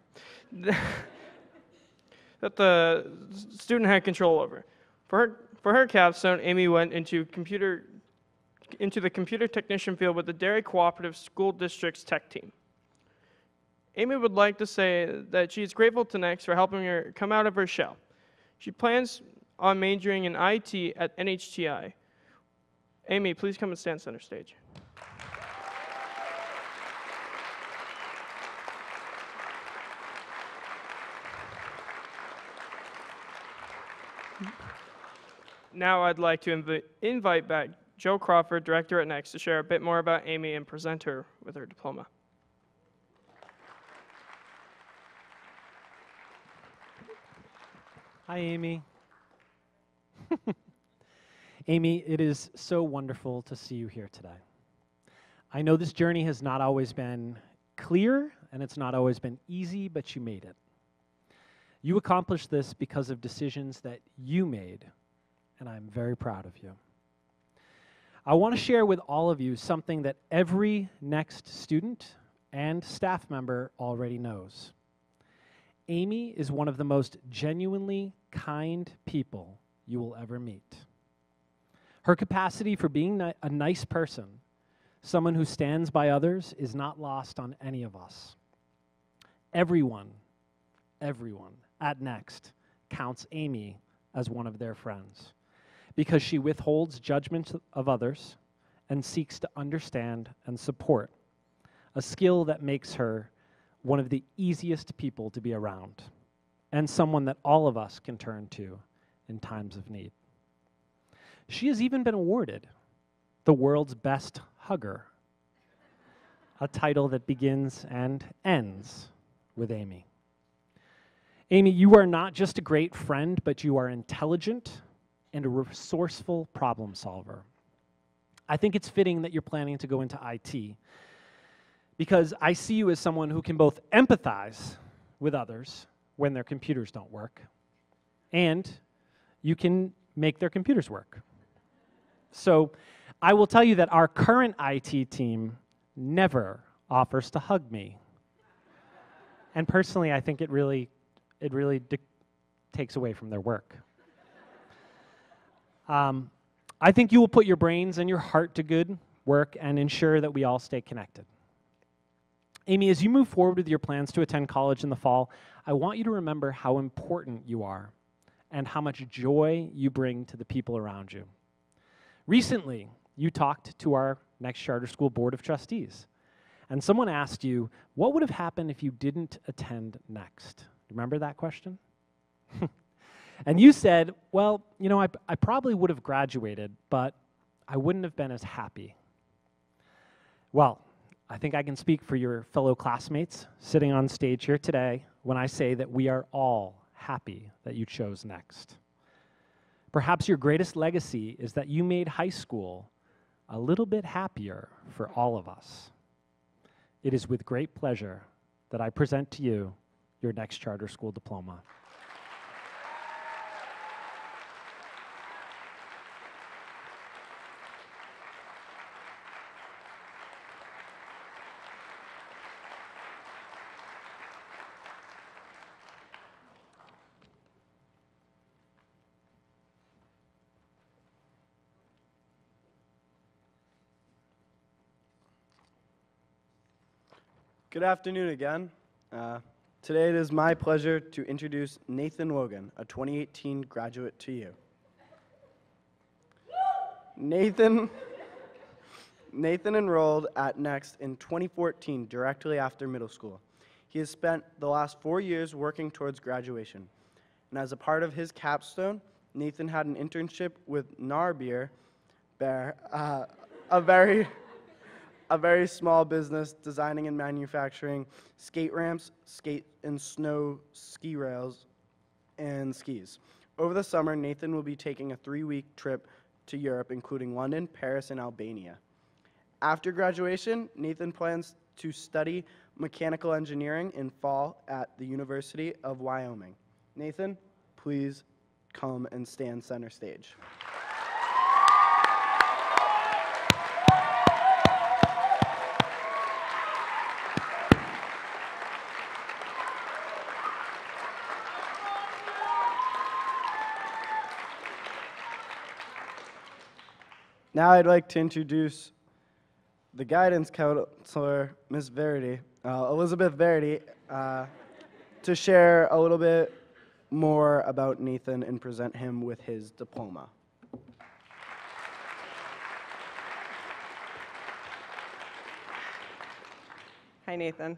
that the student had control over. For her for her capstone, Amy went into computer into the computer technician field with the Derry Cooperative School District's tech team. Amy would like to say that she is grateful to Next for helping her come out of her shell. She plans on majoring in I T at N H T I. Amy, please come and stand center stage. Now I'd like to invi- invite back Joe Crawford, director at Next, to share a bit more about Amy and present her with her diploma. Hi, Amy. Amy, it is so wonderful to see you here today. I know this journey has not always been clear, and it's not always been easy, but you made it. You accomplished this because of decisions that you made, and I'm very proud of you. I want to share with all of you something that every Next student and staff member already knows. Amy is one of the most genuinely kind people you will ever meet. Her capacity for being ni- a nice person, someone who stands by others, is not lost on any of us. Everyone, everyone at Next counts Amy as one of their friends, because she withholds judgment of others and seeks to understand and support, a skill that makes her one of the easiest people to be around, and someone that all of us can turn to in times of need. She has even been awarded the world's best hugger, a title that begins and ends with Amy. Amy, you are not just a great friend, but you are intelligent, and a resourceful problem solver. I think it's fitting that you're planning to go into I T because I see you as someone who can both empathize with others when their computers don't work, and you can make their computers work. So I will tell you that our current I T team never offers to hug me. And personally, I think it really, it really takes away from their work. Um, I think you will put your brains and your heart to good work and ensure that we all stay connected. Amy, as you move forward with your plans to attend college in the fall, I want you to remember how important you are and how much joy you bring to the people around you. Recently, you talked to our Next Charter School Board of Trustees, and someone asked you, what would have happened if you didn't attend Next? Remember that question? And you said, well, you know, I, I probably would have graduated, but I wouldn't have been as happy. Well, I think I can speak for your fellow classmates sitting on stage here today when I say that we are all happy that you chose Next. Perhaps your greatest legacy is that you made high school a little bit happier for all of us. It is with great pleasure that I present to you your Next Charter School diploma. Good afternoon again. Uh, today it is my pleasure to introduce Nathan Wogan, a twenty eighteen graduate, to you. Nathan, Nathan enrolled at Next in twenty fourteen, directly after middle school. He has spent the last four years working towards graduation. And as a part of his capstone, Nathan had an internship with Narbeer Bear, uh, a very a very small business designing and manufacturing skate ramps, skate and snow ski rails, and skis. Over the summer, Nathan will be taking a three-week trip to Europe, including London, Paris, and Albania. After graduation, Nathan plans to study mechanical engineering in fall at the University of Wyoming. Nathan, please come and stand center stage. Now I'd like to introduce the guidance counselor, Miz Verity, uh, Elizabeth Verity, uh, to share a little bit more about Nathan and present him with his diploma. Hi, Nathan.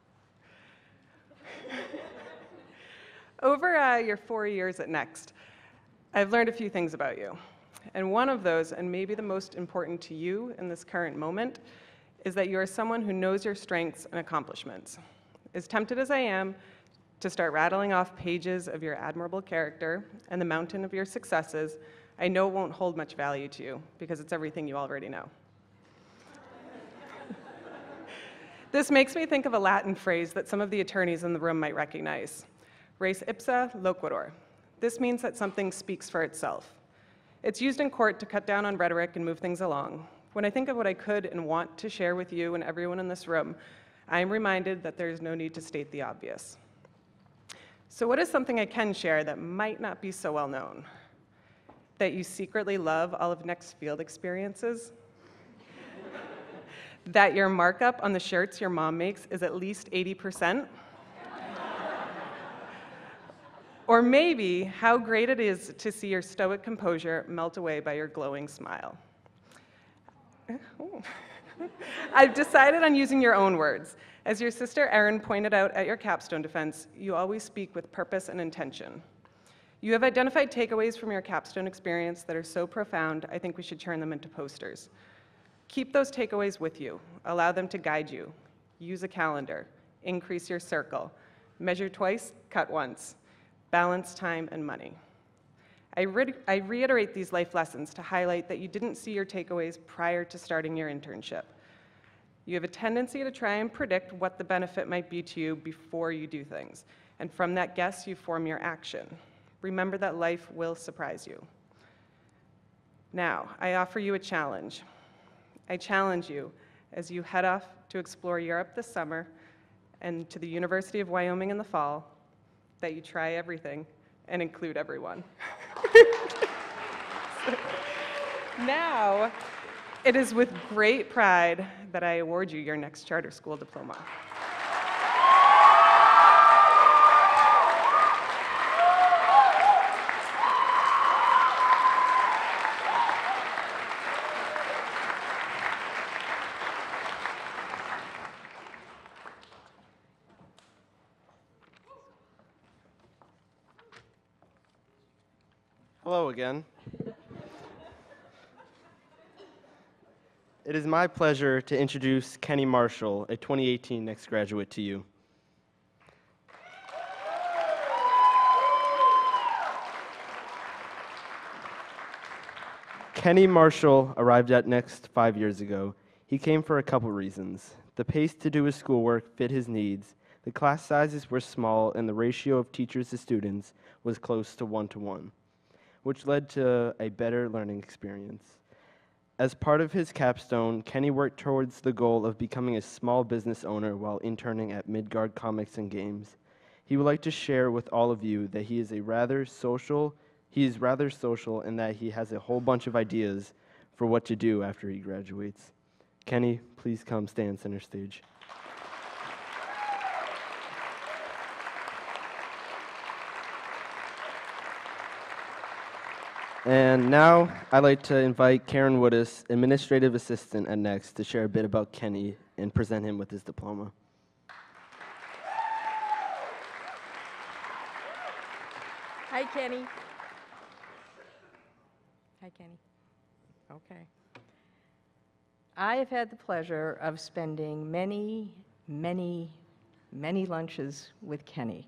Over uh, your four years at Next, I've learned a few things about you. And one of those, and maybe the most important to you in this current moment, is that you are someone who knows your strengths and accomplishments. As tempted as I am to start rattling off pages of your admirable character and the mountain of your successes, I know it won't hold much value to you because it's everything you already know. This makes me think of a Latin phrase that some of the attorneys in the room might recognize. Res ipsa loquitur. This means that something speaks for itself. It's used in court to cut down on rhetoric and move things along. When I think of what I could and want to share with you and everyone in this room, I am reminded that there is no need to state the obvious. So what is something I can share that might not be so well known? That you secretly love all of Next field experiences? That your markup on the shirts your mom makes is at least eighty percent? Or maybe how great it is to see your stoic composure melt away by your glowing smile. I've decided on using your own words. As your sister Erin pointed out at your capstone defense, you always speak with purpose and intention. You have identified takeaways from your capstone experience that are so profound, I think we should turn them into posters. Keep those takeaways with you. Allow them to guide you. Use a calendar. Increase your circle. Measure twice, cut once. Balance time and money. I, re I reiterate these life lessons to highlight that you didn't see your takeaways prior to starting your internship. You have a tendency to try and predict what the benefit might be to you before you do things, and from that guess, you form your action. Remember that life will surprise you. Now, I offer you a challenge. I challenge you as you head off to explore Europe this summer and to the University of Wyoming in the fall, that you try everything and include everyone. Now, it is with great pride that I award you your next charter school diploma. Hello again. It is my pleasure to introduce Kenny Marshall, a twenty eighteen next graduate, to you. Kenny Marshall arrived at Next five years ago. He came for a couple reasons. The pace to do his schoolwork fit his needs, the class sizes were small, and the ratio of teachers to students was close to one to one, which led to a better learning experience. As part of his capstone, Kenny worked towards the goal of becoming a small business owner while interning at Midgard Comics and Games. He would like to share with all of you that he is a rather social, he is rather social and that he has a whole bunch of ideas for what to do after he graduates. Kenny, please come stand center stage. And now I'd like to invite Karen Woodis, Administrative Assistant at Next, to share a bit about Kenny and present him with his diploma. Hi, Kenny. Hi, Kenny. Okay. I have had the pleasure of spending many, many, many lunches with Kenny.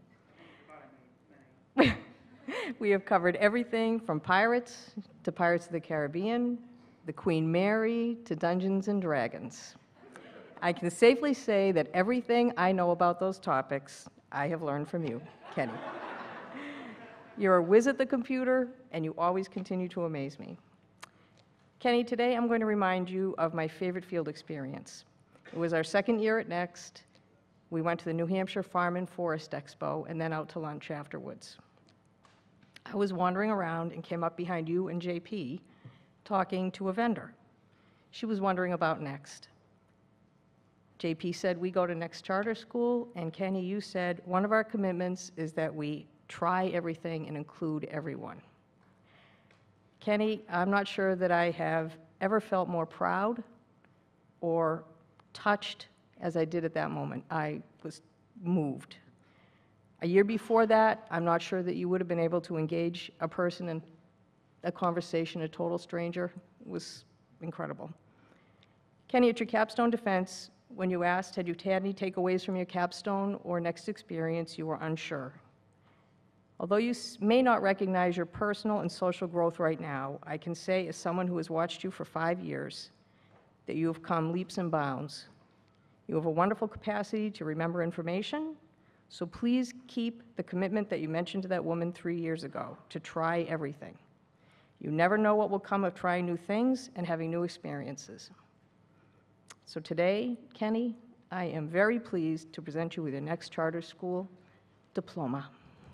We have covered everything from Pirates to Pirates of the Caribbean, the Queen Mary to Dungeons and Dragons. I can safely say that everything I know about those topics, I have learned from you, Kenny. You're a whiz at the computer, and you always continue to amaze me. Kenny, today I'm going to remind you of my favorite field experience. It was our second year at Next. We went to the New Hampshire Farm and Forest Expo and then out to lunch afterwards. I was wandering around and came up behind you and J P talking to a vendor. She was wondering about Next. J P said, we go to Next Charter School, and Kenny, you said, one of our commitments is that we try everything and include everyone. Kenny, I'm not sure that I have ever felt more proud or touched as I did at that moment. I was moved. A year before that, I'm not sure that you would have been able to engage a person in a conversation, a total stranger. It was incredible. Kenny, at your capstone defense, when you asked, had you had any takeaways from your capstone or Next experience, you were unsure. Although you may not recognize your personal and social growth right now, I can say as someone who has watched you for five years that you have come leaps and bounds. You have a wonderful capacity to remember information, so please keep the commitment that you mentioned to that woman three years ago, to try everything. You never know what will come of trying new things and having new experiences. So today, Kenny, I am very pleased to present you with your Next Charter School diploma.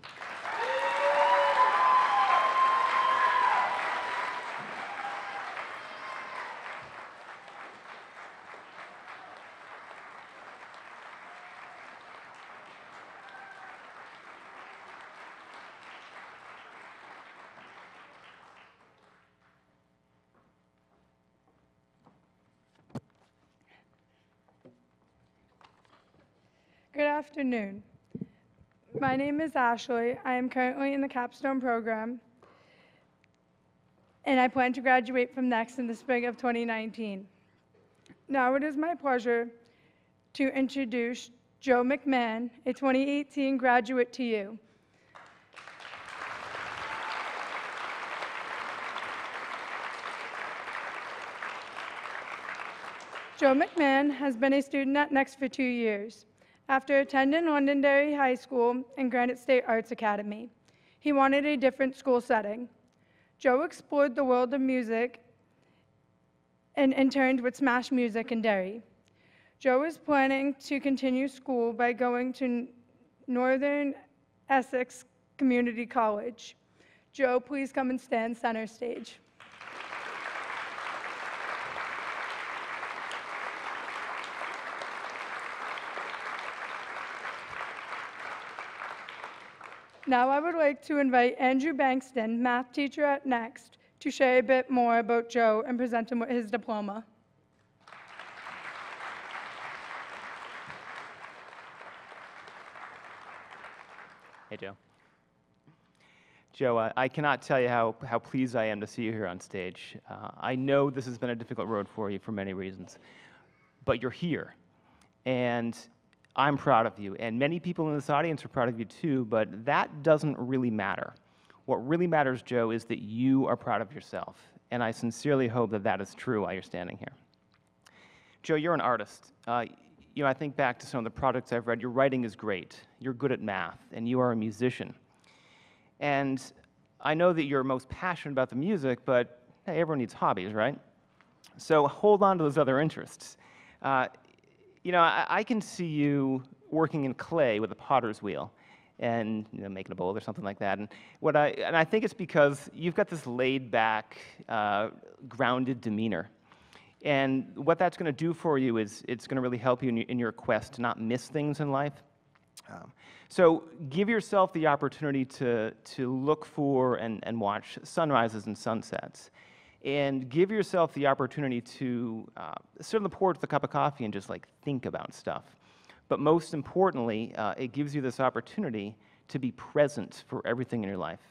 Good afternoon. My name is Ashley. I am currently in the capstone program, and I plan to graduate from Next in the spring of twenty nineteen. Now it is my pleasure to introduce Joe McMahon, a twenty eighteen graduate, to you. Joe McMahon has been a student at Next for two years. After attending Londonderry High School and Granite State Arts Academy, he wanted a different school setting. Joe explored the world of music and interned with Smash Music in Derry. Joe is planning to continue school by going to Northern Essex Community College. Joe, please come and stand center stage. Now I would like to invite Andrew Bankston, math teacher at Next, to share a bit more about Joe and present him with his diploma. Hey, Joe. Joe, uh, I cannot tell you how, how pleased I am to see you here on stage. Uh, I know this has been a difficult road for you for many reasons, but you're here, and I'm proud of you, and many people in this audience are proud of you too, but that doesn't really matter. What really matters, Joe, is that you are proud of yourself, and I sincerely hope that that is true while you're standing here. Joe, you're an artist. Uh, you know, I think back to some of the projects I've read. Your writing is great. You're good at math, and you are a musician. And I know that you're most passionate about the music, but hey, everyone needs hobbies, right? So hold on to those other interests. Uh, you know, I, I can see you working in clay with a potter's wheel and, you know, making a bowl or something like that. And what I and I think it's because you've got this laid-back, uh, grounded demeanor. And what that's going to do for you is it's going to really help you in your, in your quest to not miss things in life. Um, so give yourself the opportunity to, to look for and, and watch sunrises and sunsets. And give yourself the opportunity to uh, sit on the porch with a cup of coffee and just like think about stuff. But most importantly, uh, it gives you this opportunity to be present for everything in your life.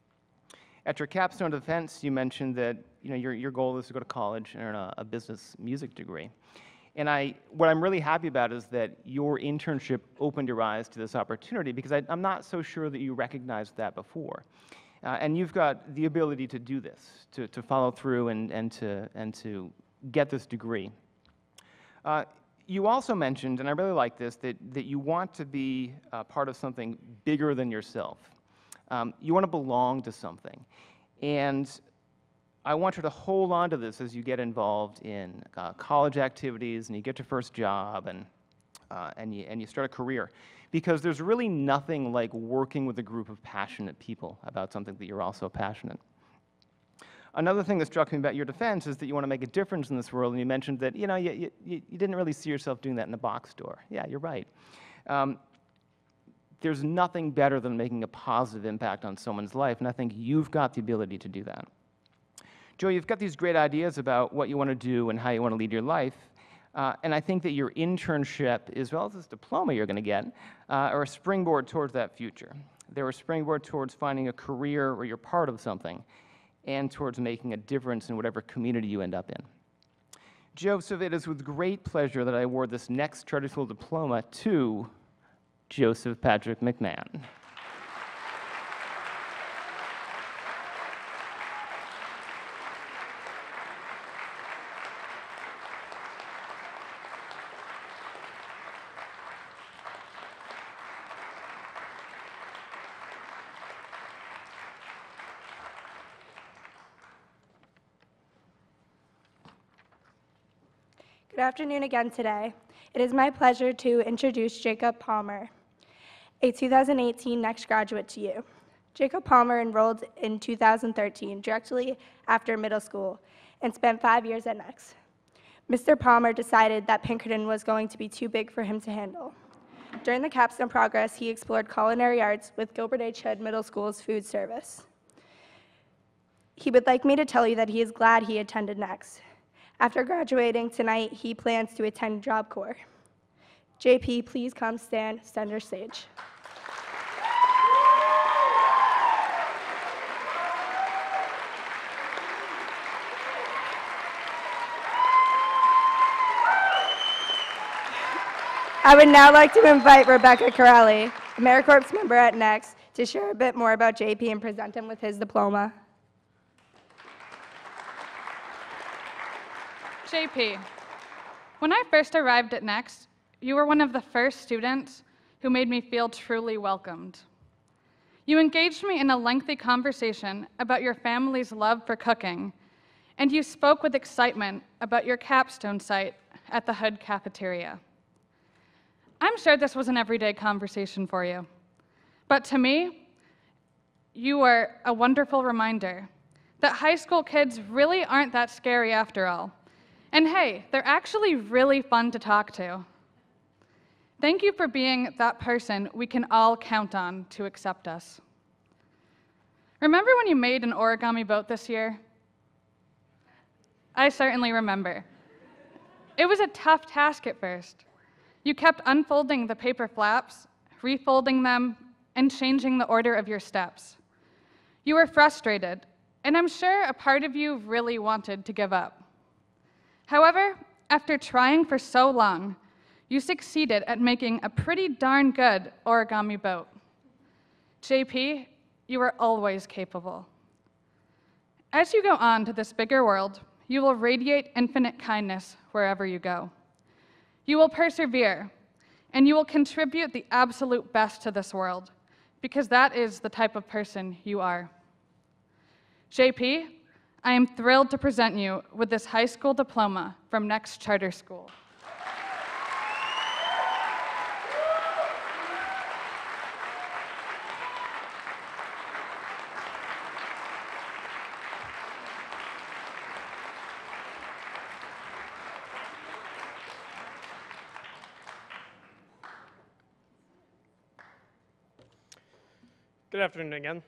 At your capstone defense, you mentioned that you know your, your goal is to go to college and earn a, a business music degree. And I, what I'm really happy about is that your internship opened your eyes to this opportunity, because I, I'm not so sure that you recognized that before. Uh, and you've got the ability to do this, to, to follow through and, and, to, and to get this degree. Uh, you also mentioned, and I really like this, that, that you want to be uh, part of something bigger than yourself. Um, you want to belong to something. And I want you to hold on to this as you get involved in uh, college activities and you get your first job and, uh, and, you, and you start a career. Because there's really nothing like working with a group of passionate people about something that you're also passionate. Another thing that struck me about your defense is that you want to make a difference in this world, and you mentioned that you know you, you, you didn't really see yourself doing that in a box store. Yeah, you're right. Um, there's nothing better than making a positive impact on someone's life, and I think you've got the ability to do that. Joe, you've got these great ideas about what you want to do and how you want to lead your life. Uh, and I think that your internship, as well as this diploma you're going to get, uh, are a springboard towards that future. They're a springboard towards finding a career where you're part of something and towards making a difference in whatever community you end up in. Joseph, it is with great pleasure that I award this next charter school diploma to Joseph Patrick McMahon. Good afternoon again today. It is my pleasure to introduce Jacob Palmer, a two thousand eighteen Next graduate to you. Jacob Palmer enrolled in two thousand thirteen, directly after middle school, and spent five years at Next. Mister Palmer decided that Pinkerton was going to be too big for him to handle. During the capstone progress, he explored culinary arts with Gilbert H. Hood Middle School's food service. He would like me to tell you that he is glad he attended Next. After graduating tonight, he plans to attend Job Corps. J P, please come stand center stage. I would now like to invite Rebecca Corelli, AmeriCorps member at Next, to share a bit more about J P and present him with his diploma. J P, When I first arrived at Next, you were one of the first students who made me feel truly welcomed. You engaged me in a lengthy conversation about your family's love for cooking, and you spoke with excitement about your capstone site at the Hood Cafeteria. I'm sure this was an everyday conversation for you, but to me, you were a wonderful reminder that high school kids really aren't that scary after all. And hey, they're actually really fun to talk to. Thank you for being that person we can all count on to accept us. Remember when you made an origami boat this year? I certainly remember. It was a tough task at first. You kept unfolding the paper flaps, refolding them, and changing the order of your steps. You were frustrated, and I'm sure a part of you really wanted to give up. However, after trying for so long, you succeeded at making a pretty darn good origami boat. J P, you are always capable. As you go on to this bigger world, you will radiate infinite kindness wherever you go. You will persevere, and you will contribute the absolute best to this world, because that is the type of person you are. J P, I am thrilled to present you with this high school diploma from Next Charter School. Good afternoon again.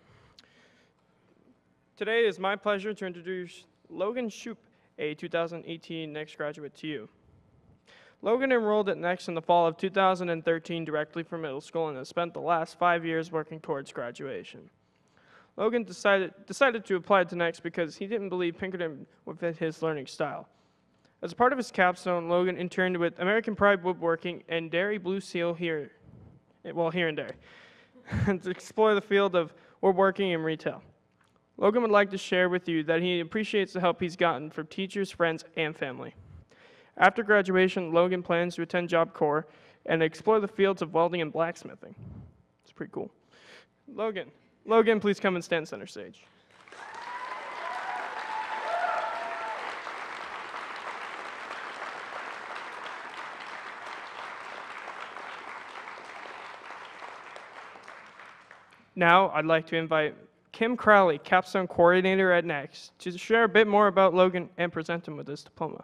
Today it is my pleasure to introduce Logan Shoup, a two thousand eighteen Next graduate, to you. Logan enrolled at Next in the fall of two thousand thirteen directly from middle school and has spent the last five years working towards graduation. Logan decided, decided to apply to Next because he didn't believe Pinkerton would fit his learning style. As a part of his capstone, Logan interned with American Pride Woodworking and Dairy Blue Seal here, well, here and there, to explore the field of woodworking and retail. Logan would like to share with you that he appreciates the help he's gotten from teachers, friends, and family. After graduation, Logan plans to attend Job Corps and explore the fields of welding and blacksmithing. It's pretty cool. Logan, Logan, please come and stand center stage. Now, I'd like to invite Kim Crowley, capstone coordinator at Next, to share a bit more about Logan and present him with his diploma.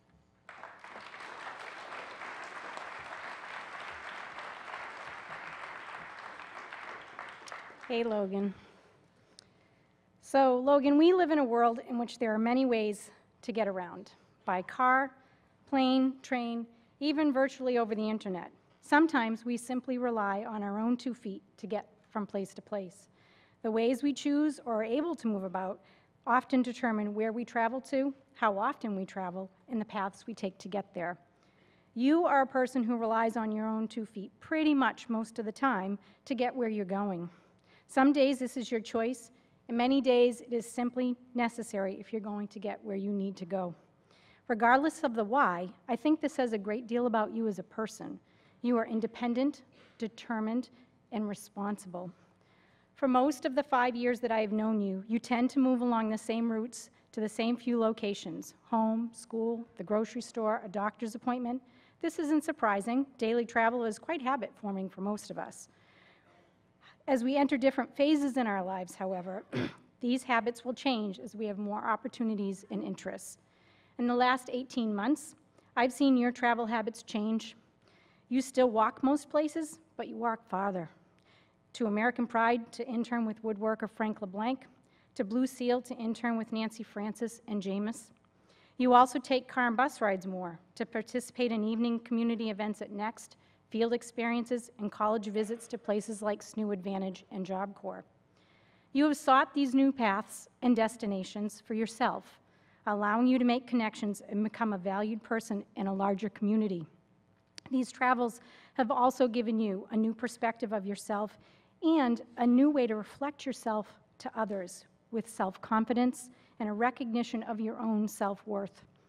Hey, Logan. So, Logan, we live in a world in which there are many ways to get around. By car, plane, train, even virtually over the internet. Sometimes we simply rely on our own two feet to get from place to place. The ways we choose or are able to move about often determine where we travel to, how often we travel, and the paths we take to get there. You are a person who relies on your own two feet pretty much most of the time to get where you're going. Some days this is your choice, and many days it is simply necessary if you're going to get where you need to go. Regardless of the why, I think this says a great deal about you as a person. You are independent, determined, and responsible. For most of the five years that I have known you, you tend to move along the same routes to the same few locations: home, school, the grocery store, a doctor's appointment. This isn't surprising. Daily travel is quite habit-forming for most of us. As we enter different phases in our lives, however, these habits will change as we have more opportunities and interests. In the last eighteen months, I've seen your travel habits change. You still walk most places, but you walk farther. To American Pride to intern with woodworker Frank LeBlanc, to Blue Seal to intern with Nancy Francis and Jameis. You also take car and bus rides more, to participate in evening community events at Next, field experiences, and college visits to places like S N U Advantage and Job Corps. You have sought these new paths and destinations for yourself, allowing you to make connections and become a valued person in a larger community. These travels have also given you a new perspective of yourself and a new way to reflect yourself to others with self-confidence and a recognition of your own self-worth.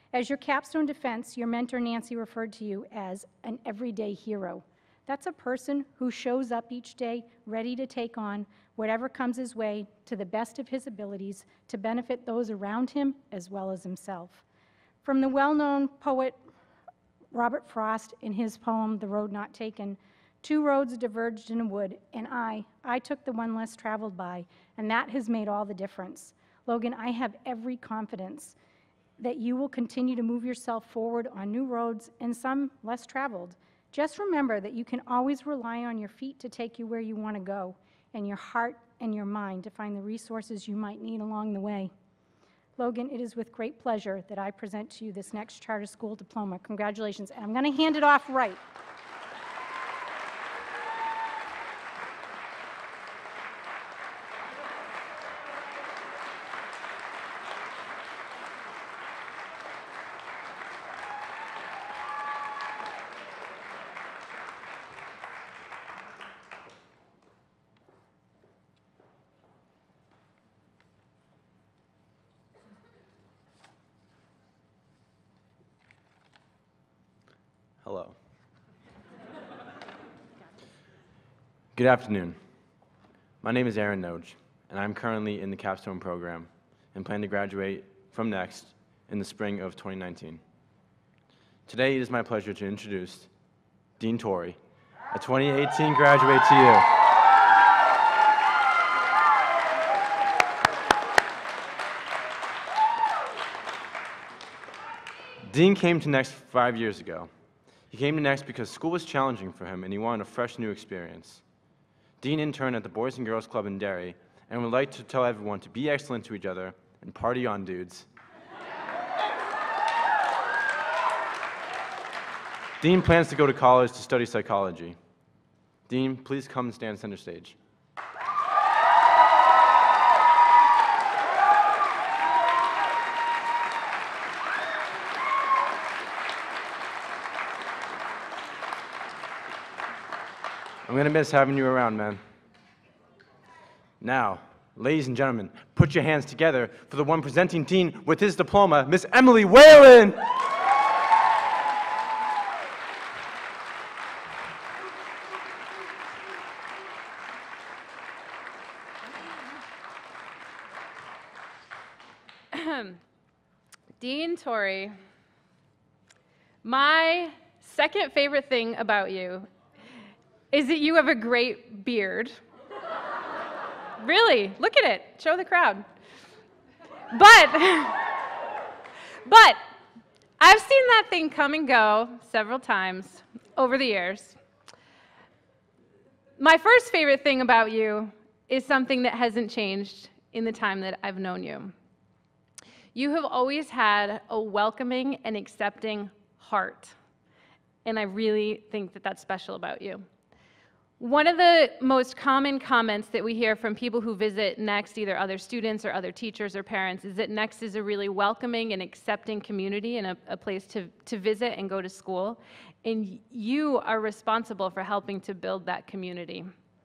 As your capstone defense, your mentor Nancy referred to you as an everyday hero. That's a person who shows up each day ready to take on whatever comes his way to the best of his abilities to benefit those around him as well as himself. From the well-known poet Robert Frost in his poem, The Road Not Taken, two roads diverged in a wood, and I, I took the one less traveled by, and that has made all the difference. Logan, I have every confidence that you will continue to move yourself forward on new roads and some less traveled. Just remember that you can always rely on your feet to take you where you want to go, and your heart and your mind to find the resources you might need along the way. Logan, it is with great pleasure that I present to you this next charter school diploma. Congratulations, and I'm going to hand it off right. Hello. Good afternoon. My name is Aaron Noge, and I'm currently in the capstone program and plan to graduate from Next in the spring of twenty nineteen. Today, it is my pleasure to introduce Dean Torrey, a twenty eighteen graduate, to you. Dean came to Next five years ago. He came to Next because school was challenging for him and he wanted a fresh new experience. Dean interned at the Boys and Girls Club in Derry and would like to tell everyone to be excellent to each other and party on, dudes. Dean plans to go to college to study psychology. Dean, please come and stand center stage. I'm gonna miss having you around, man. Now, ladies and gentlemen, put your hands together for the one presenting Dean with his diploma, Miss Emily Whalen. Dean Torrey, my second favorite thing about you is that you have a great beard. Really, look at it, show the crowd. But, but, I've seen that thing come and go several times over the years. My first favorite thing about you is something that hasn't changed in the time that I've known you. You have always had a welcoming and accepting heart, and I really think that that's special about you. One of the most common comments that we hear from people who visit Next, either other students or other teachers or parents, is that Next is a really welcoming and accepting community and a, a place to, to visit and go to school. And you are responsible for helping to build that community.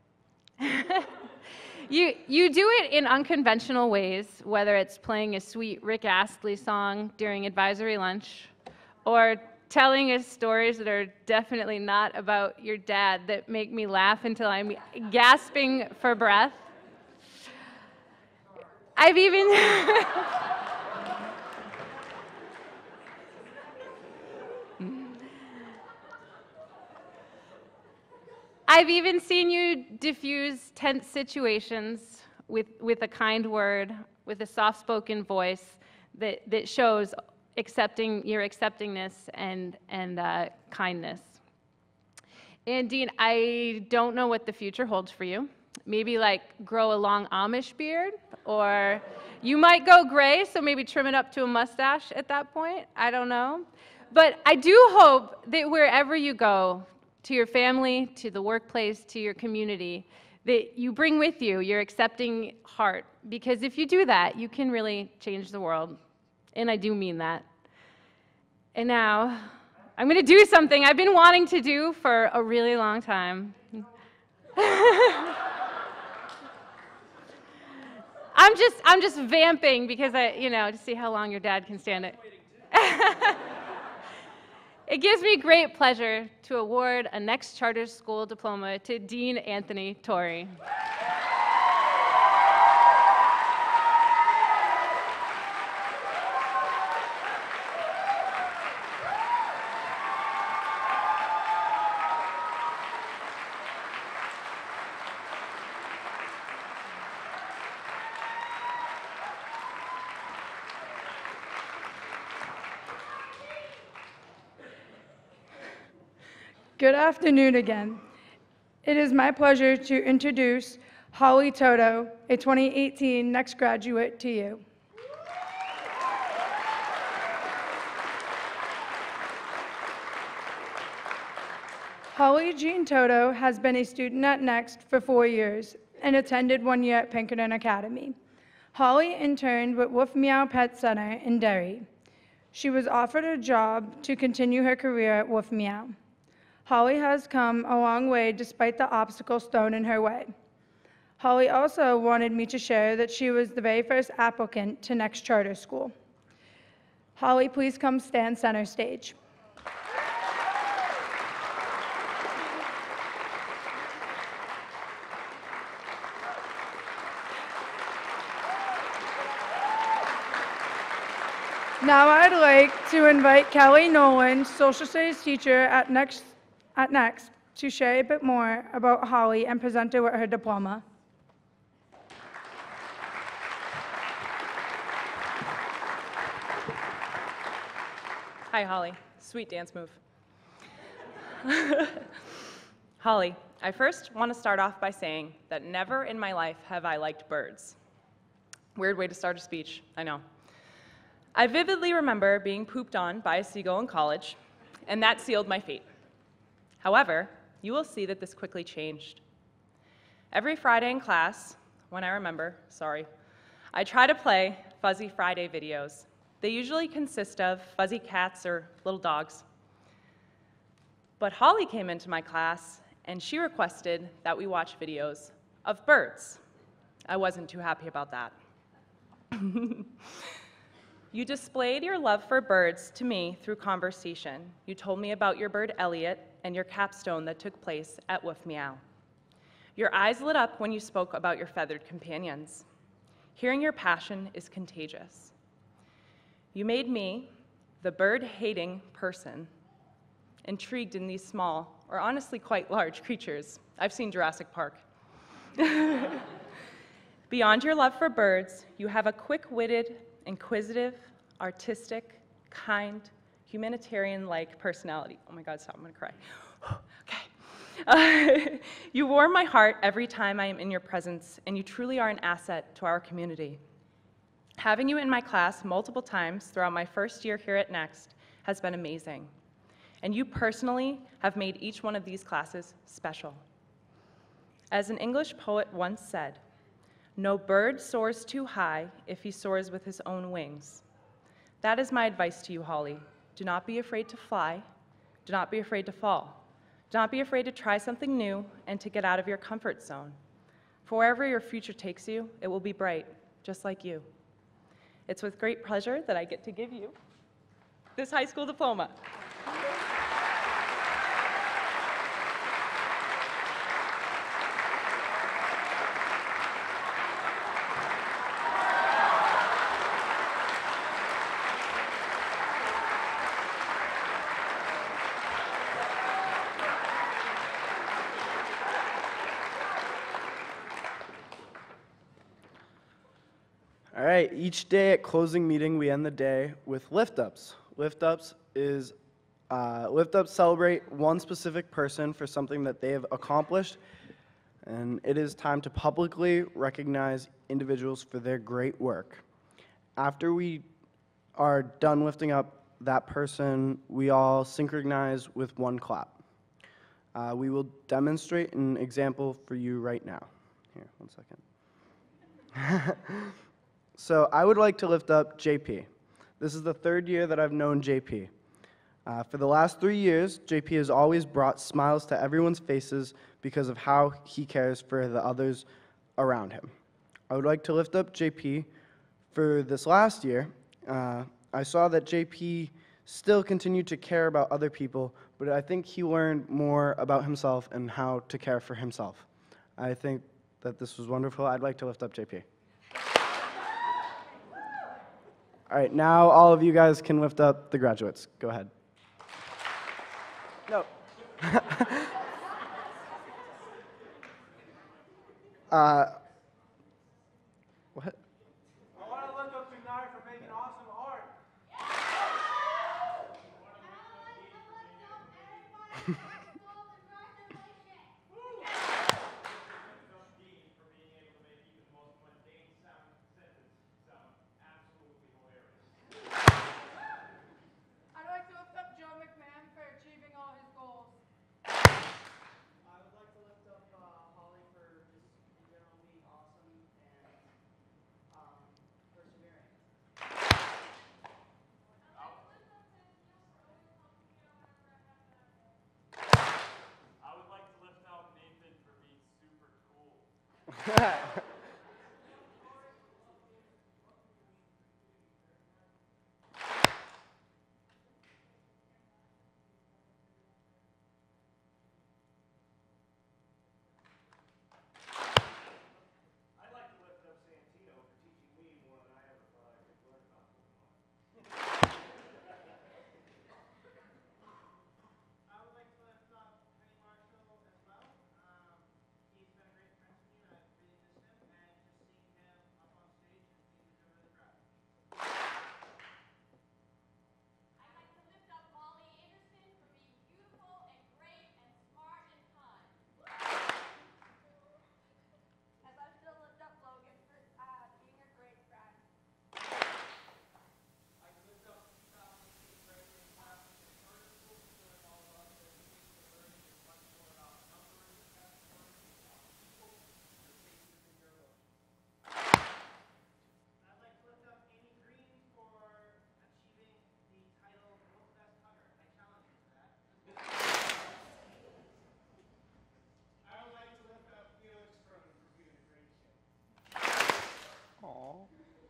you, you do it in unconventional ways, whether it's playing a sweet Rick Astley song during advisory lunch, or telling us stories that are definitely not about your dad that make me laugh until I'm gasping for breath. I've even I've even seen you diffuse tense situations with, with a kind word, with a soft-spoken voice that, that shows accepting your acceptingness and, and uh, kindness. And Dean, I don't know what the future holds for you. Maybe like grow a long Amish beard, or you might go gray, so maybe trim it up to a mustache at that point. I don't know. But I do hope that wherever you go, to your family, to the workplace, to your community, that you bring with you your accepting heart. Because if you do that, you can really change the world. And I do mean that. And now, I'm going to do something I've been wanting to do for a really long time. I'm just, I'm just vamping because I, you know, to see how long your dad can stand it. It gives me great pleasure to award a Next Charter School diploma to Dean Anthony Torrey. Good afternoon again. It is my pleasure to introduce Holly Toto, a twenty eighteen Next graduate, to you. Holly Jean Toto has been a student at Next for four years and attended one year at Pinkerton Academy. Holly interned with Woof Meow Pet Center in Derry. She was offered a job to continue her career at Woof Meow. Holly has come a long way despite the obstacles thrown in her way. Holly also wanted me to share that she was the very first applicant to Next Charter School. Holly, please come stand center stage. Now I'd like to invite Kelly Nolan, social studies teacher at Next, at Next, to share a bit more about Holly and present her with her diploma. Hi, Holly. Sweet dance move. Holly, I first want to start off by saying that never in my life have I liked birds. Weird way to start a speech, I know. I vividly remember being pooped on by a seagull in college, and that sealed my fate. However, you will see that this quickly changed. Every Friday in class, when I remember, sorry, I try to play Fuzzy Friday videos. They usually consist of fuzzy cats or little dogs. But Holly came into my class, and she requested that we watch videos of birds. I wasn't too happy about that. You displayed your love for birds to me through conversation. You told me about your bird Elliot and your capstone that took place at Woof Meow. Your eyes lit up when you spoke about your feathered companions. Hearing your passion is contagious. You made me, the bird-hating person, intrigued in these small, or honestly quite large creatures. I've seen Jurassic Park. Beyond your love for birds, you have a quick-witted, inquisitive, artistic, kind, humanitarian-like personality. Oh my God, stop, I'm gonna cry. Okay. Uh, you warm my heart every time I am in your presence, and you truly are an asset to our community. Having you in my class multiple times throughout my first year here at Next has been amazing. And you personally have made each one of these classes special. As an English poet once said, "No bird soars too high if he soars with his own wings." That is my advice to you, Holly. Do not be afraid to fly. Do not be afraid to fall. Do not be afraid to try something new and to get out of your comfort zone. For wherever your future takes you, it will be bright, just like you. It's with great pleasure that I get to give you this high school diploma. All right, each day at closing meeting, we end the day with lift-ups. Lift-ups is, uh, lift-ups celebrate one specific person for something that they have accomplished, and it is time to publicly recognize individuals for their great work. After we are done lifting up that person, we all synchronize with one clap. Uh, we will demonstrate an example for you right now. Here, one second. So I would like to lift up J P. This is the third year that I've known J P. Uh, for the last three years, J P has always brought smiles to everyone's faces because of how he cares for the others around him. I would like to lift up J P for this last year. Uh, I saw that J P still continued to care about other people, but I think he learned more about himself and how to care for himself. I think that this was wonderful. I'd like to lift up J P. All right, now all of you guys can lift up the graduates. Go ahead. No. uh, what? I want to lift up Tunai for making awesome art. I'd like to lift up Joe McMahon for achieving all his goals. I would like to lift up uh, Holly for just in general being awesome and um, persevering. I would like to lift up Nathan for being super cool. I'd like to lift up Santino for teaching me more than I ever thought I could learn about him. I would like to lift up Penny Marshall as well. Um, he's been a great friend to me, and I've really missed him. And just seeing him up on stage, and he was really proud. I'd like to lift up Molly Anderson for being beautiful and great and smart and kind. I'd like to lift up Logan for uh, being a great friend. I lift up two thousand eighteen graduating class of the charter school, showing all of us that education and learning is much more about numbers and test scores and about people, your faces and your looks. I'd like to lift up Amy Green for achieving the title of World's Best Hugger. I challenge you to that. I would like to lift up Felix from Pursuit of Friendship. Aww.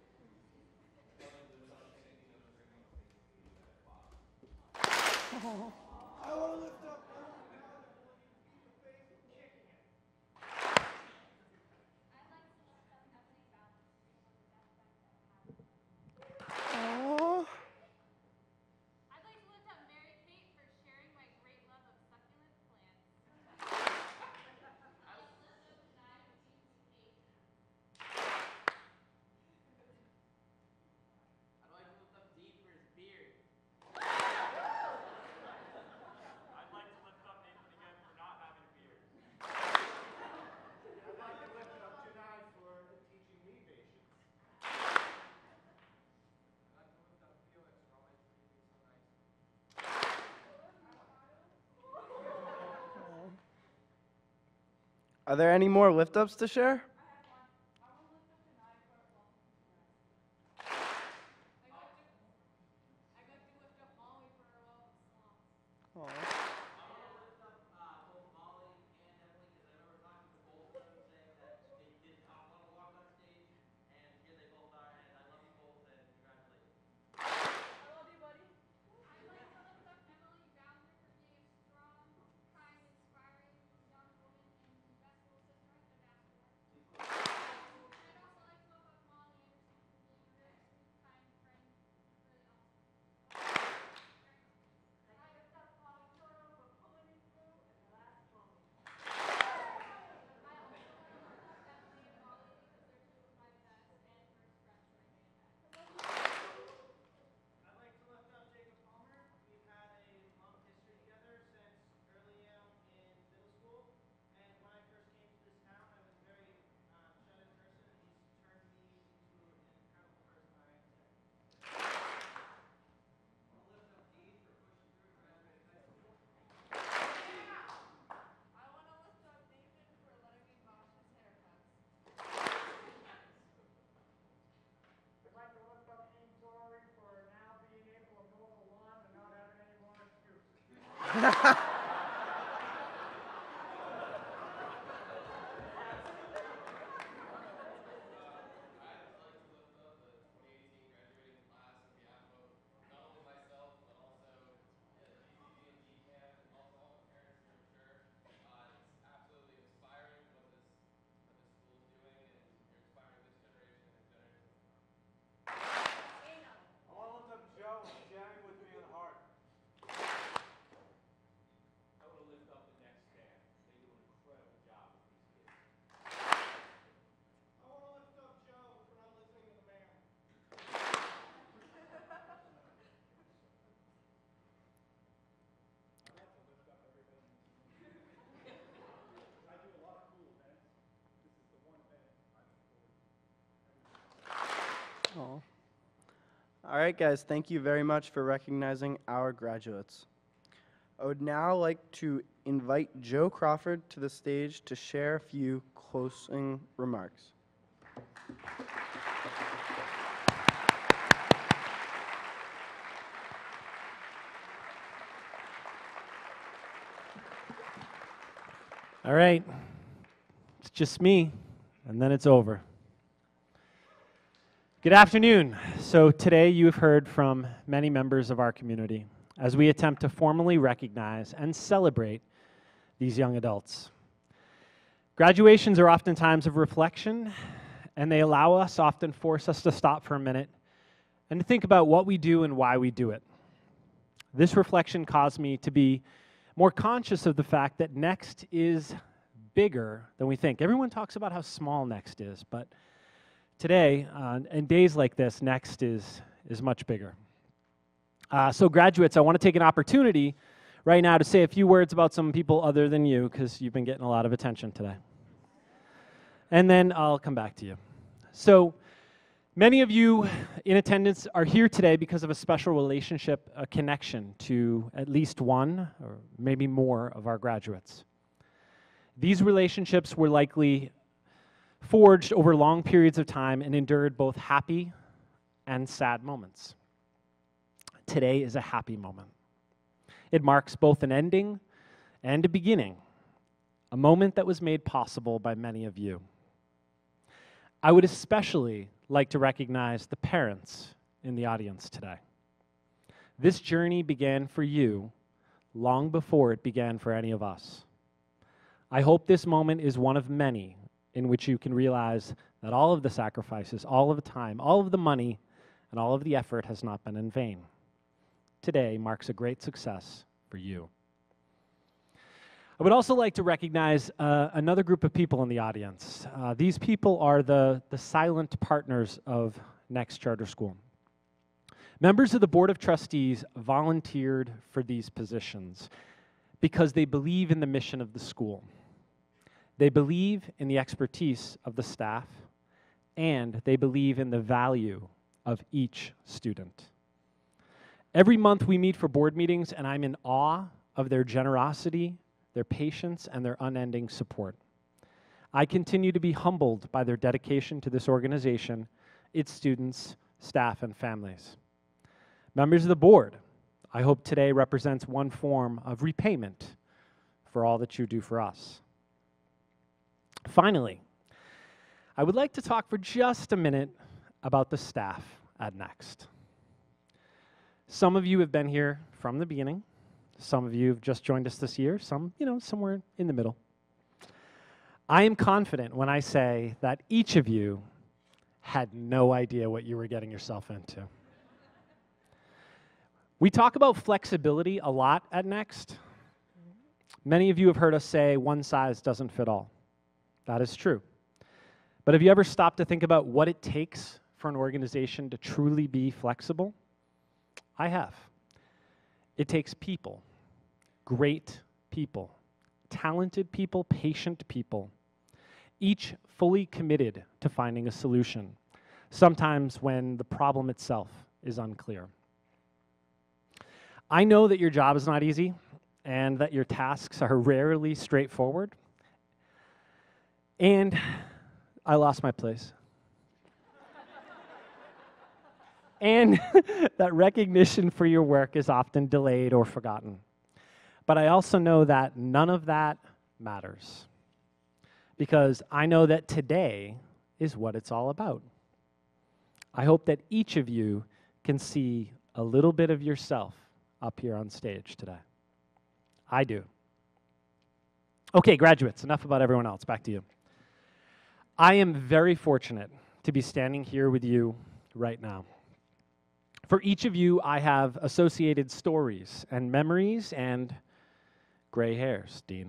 I want to lift up Aww. I'd like to lift up Mary Kate for sharing my great love of succulent plants. I'd like to lift up Denai for teaching me cake. I'd like to lift up Dean for his beard. I'd like to lift up Nathan again for not having a beard. I'd like to lift up Tunai for teaching me patience. I'd like to lift up Felix for always being so nice. Are there any more lift ups to share? Aw. I'd like to lift up Jacob Palmer. We've had a long history together since early on in middle school. And when I first came to this town, I was a very um, shy person, and he's turned me into an incredible person I am today. I want to lift up Dean for pushing through and graduating high school. I want to lift up Nathan for letting me wash his haircuts. I'd like to lift up King Torrey for now being able to mow the lawn and not having any more excuses. I'd like to lift up the twenty eighteen graduating class on behalf of not only myself, but also All right, guys, thank you very much for recognizing our graduates. I would now like to invite Joe Crawford to the stage to share a few closing remarks. All right, it's just me, and then it's over. Good afternoon. So today you have heard from many members of our community as we attempt to formally recognize and celebrate these young adults. Graduations are often times of reflection, and they allow us, often force us to stop for a minute and to think about what we do and why we do it. This reflection caused me to be more conscious of the fact that Next is bigger than we think. Everyone talks about how small Next is, but today, uh, and days like this, Next is, is much bigger. Uh, so graduates, I want to take an opportunity right now to say a few words about some people other than you, because you've been getting a lot of attention today. And then I'll come back to you. So many of you in attendance are here today because of a special relationship, a connection to at least one or maybe more of our graduates. These relationships were likely forged over long periods of time and endured both happy and sad moments. Today is a happy moment. It marks both an ending and a beginning, a moment that was made possible by many of you. I would especially like to recognize the parents in the audience today. This journey began for you long before it began for any of us. I hope this moment is one of many in which you can realize that all of the sacrifices, all of the time, all of the money, and all of the effort has not been in vain. Today marks a great success for you. I would also like to recognize uh, another group of people in the audience. Uh, these people are the, the silent partners of Next Charter School. Members of the Board of Trustees volunteered for these positions because they believe in the mission of the school. They believe in the expertise of the staff, and they believe in the value of each student. Every month we meet for board meetings, and I'm in awe of their generosity, their patience, and their unending support. I continue to be humbled by their dedication to this organization, its students, staff, and families. Members of the board, I hope today represents one form of repayment for all that you do for us. Finally, I would like to talk for just a minute about the staff at Next. Some of you have been here from the beginning. Some of you have just joined us this year. Some, you know, somewhere in the middle. I am confident when I say that each of you had no idea what you were getting yourself into. We talk about flexibility a lot at Next. Many of you have heard us say one size doesn't fit all. That is true. But have you ever stopped to think about what it takes for an organization to truly be flexible? I have. It takes people, great people, talented people, patient people, each fully committed to finding a solution, sometimes when the problem itself is unclear. I know that your job is not easy and that your tasks are rarely straightforward. And I lost my place. And that recognition for your work is often delayed or forgotten. But I also know that none of that matters, because I know that today is what it's all about. I hope that each of you can see a little bit of yourself up here on stage today. I do. Okay, graduates, enough about everyone else. Back to you. I am very fortunate to be standing here with you right now. For each of you, I have associated stories and memories and gray hairs, Dean.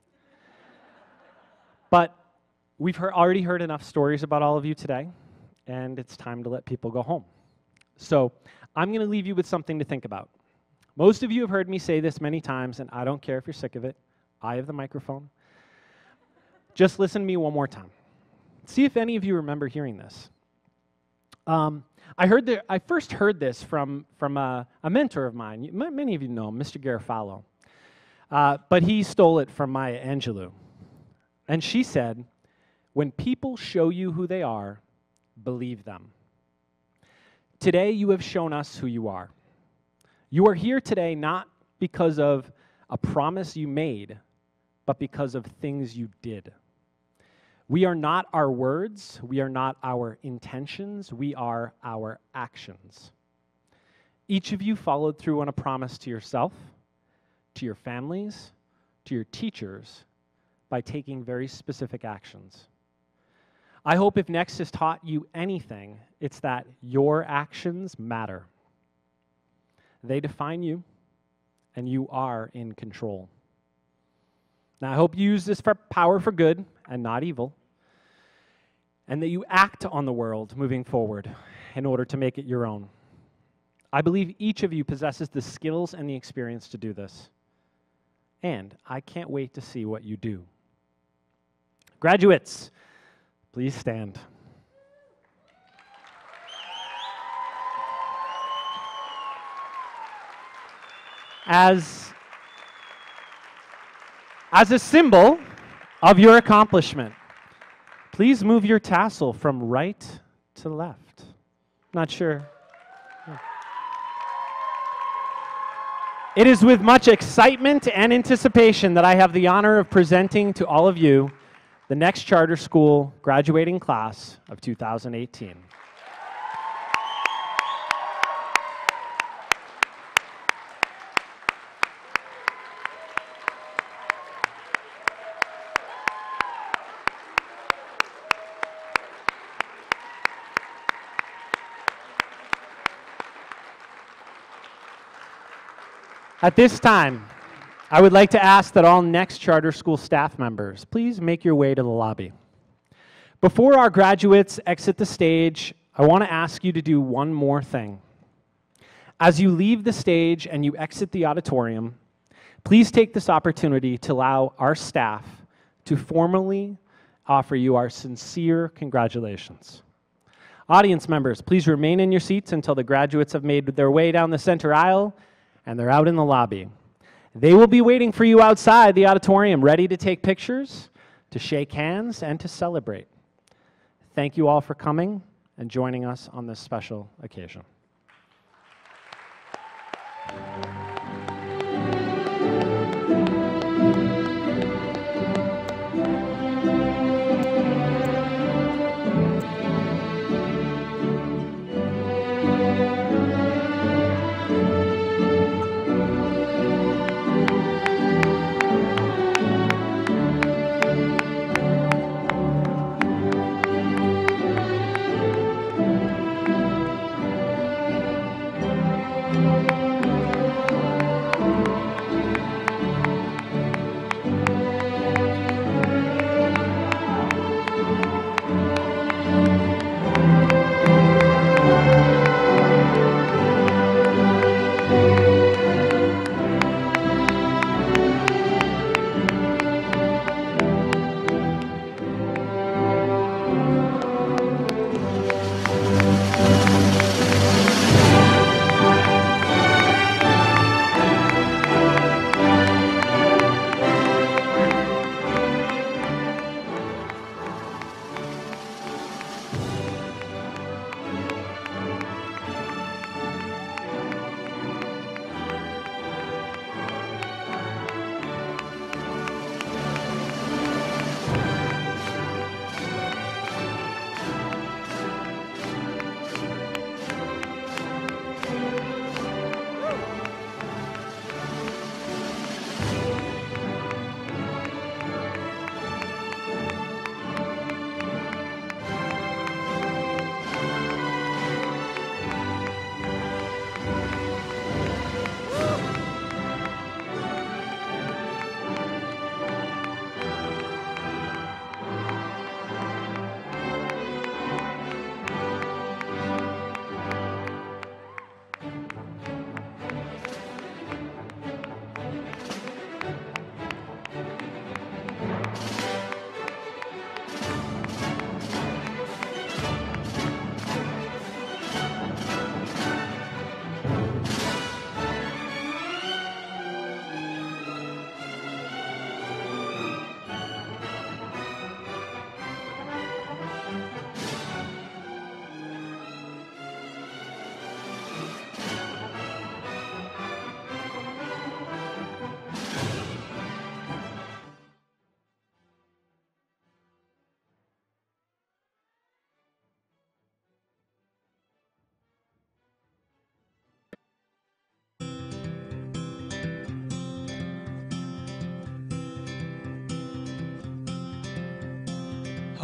But we've heard, already heard enough stories about all of you today, and it's time to let people go home. So I'm going to leave you with something to think about. Most of you have heard me say this many times, and I don't care if you're sick of it. I have the microphone. Just listen to me one more time. See if any of you remember hearing this. Um, I heard that, I first heard this from, from a, a mentor of mine. You- m- Many of you know him, Mister Garofalo. Uh, but he stole it from Maya Angelou. And she said, when people show you who they are, believe them. Today, you have shown us who you are. You are here today not because of a promise you made, but because of things you did. We are not our words, we are not our intentions, we are our actions. Each of you followed through on a promise to yourself, to your families, to your teachers, by taking very specific actions. I hope if Next has taught you anything, it's that your actions matter. They define you, and you are in control. Now, I hope you use this for power for good and not evil, and that you act on the world moving forward in order to make it your own. I believe each of you possesses the skills and the experience to do this, and I can't wait to see what you do. Graduates, please stand. As, as a symbol of your accomplishment, please move your tassel from right to left. Not sure. It is with much excitement and anticipation that I have the honor of presenting to all of you the Next Charter School graduating class of two thousand eighteen. At this time, I would like to ask that all Next Charter School staff members please make your way to the lobby. Before our graduates exit the stage, I want to ask you to do one more thing. As you leave the stage and you exit the auditorium, please take this opportunity to allow our staff to formally offer you our sincere congratulations. Audience members, please remain in your seats until the graduates have made their way down the center aisle and they're out in the lobby. They will be waiting for you outside the auditorium, ready to take pictures, to shake hands, and to celebrate. Thank you all for coming and joining us on this special occasion.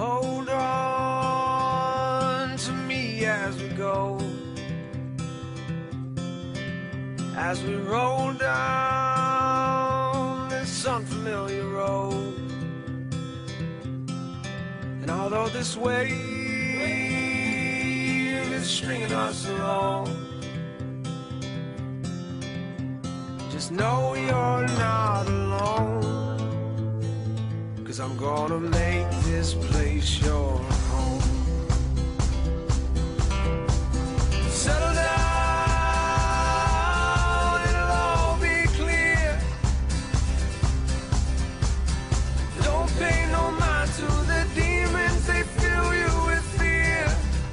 hold on to me as we go, as we roll down this unfamiliar road. And although this wave is stringing us along, just know you're not alone, 'cause I'm gonna make this place your home. Settle down, it'll all be clear. Don't pay no mind to the demons, they fill you with fear.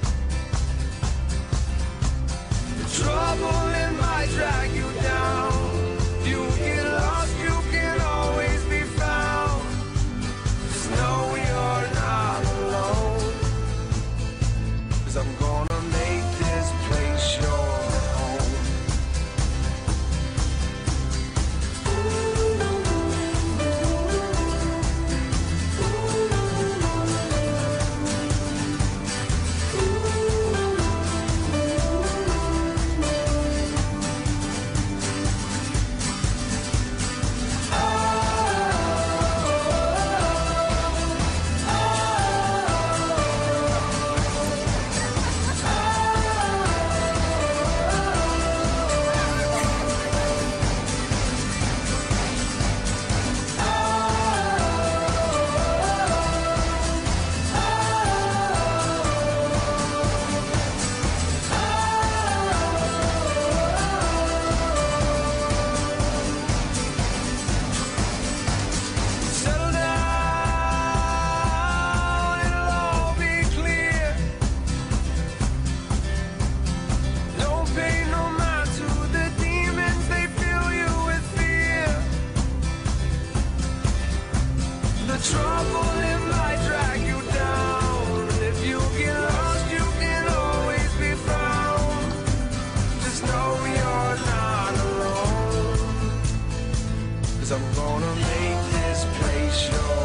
The trouble it might drag you down. You get lost, you can always be found. Just know you're not alone, 'cause I'm gonna make this place your home. Settle down, it'll all be clear. Don't pay no mind to the demons, they fill you with fear. The trouble it might drag you down. If you get lost, you can always be found. Just know you're not alone, 'cause I'm gonna make this place your home.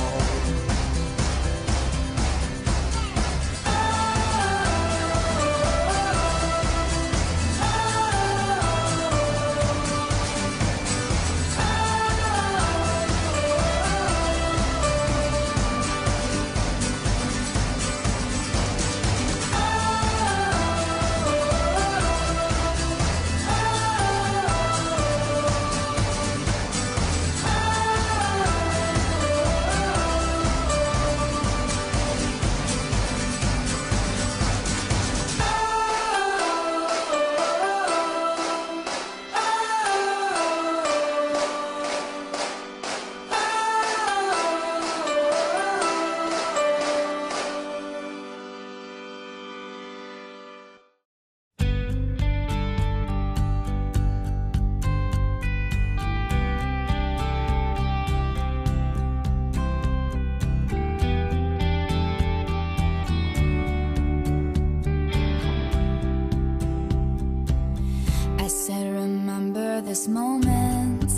I said, remember this moment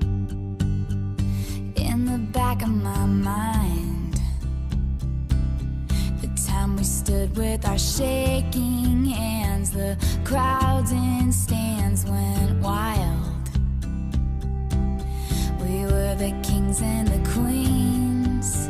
in the back of my mind. The time we stood with our shaking hands, the crowds in stands went wild. We were the kings and the queens,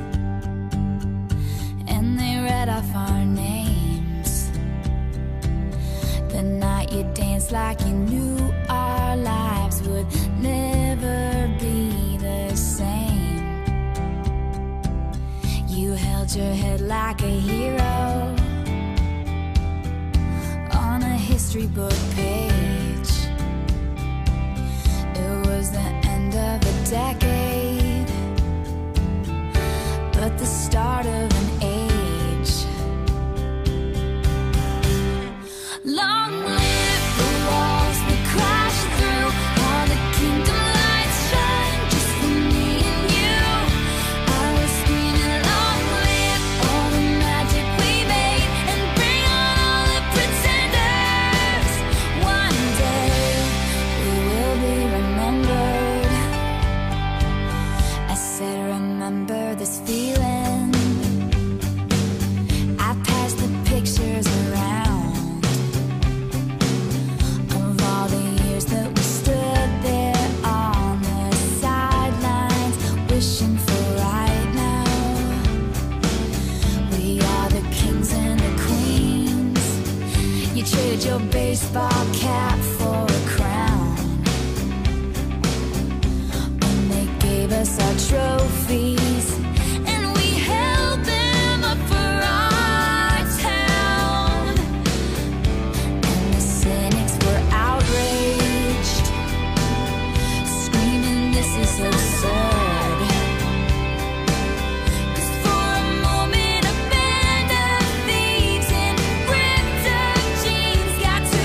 and they read off our names. The night you danced like you knew our lives would never be the same. You held your head like a hero on a history book page. It was the end of a decade, but the start of an age. Long live the walls we crashed through, all the kingdom lights shine just for me and you. I was screaming, long live all the magic we made, and bring on all the pretenders. One day we will be remembered wishing for right now. We are the kings and the queens. You trade your baseball cap for a crown. When they gave us our trophies and we held them up for our town, and the cynics were outraged, screaming, "This is absurd." 'Cause for a moment a band of thieves in ripped up jeans got to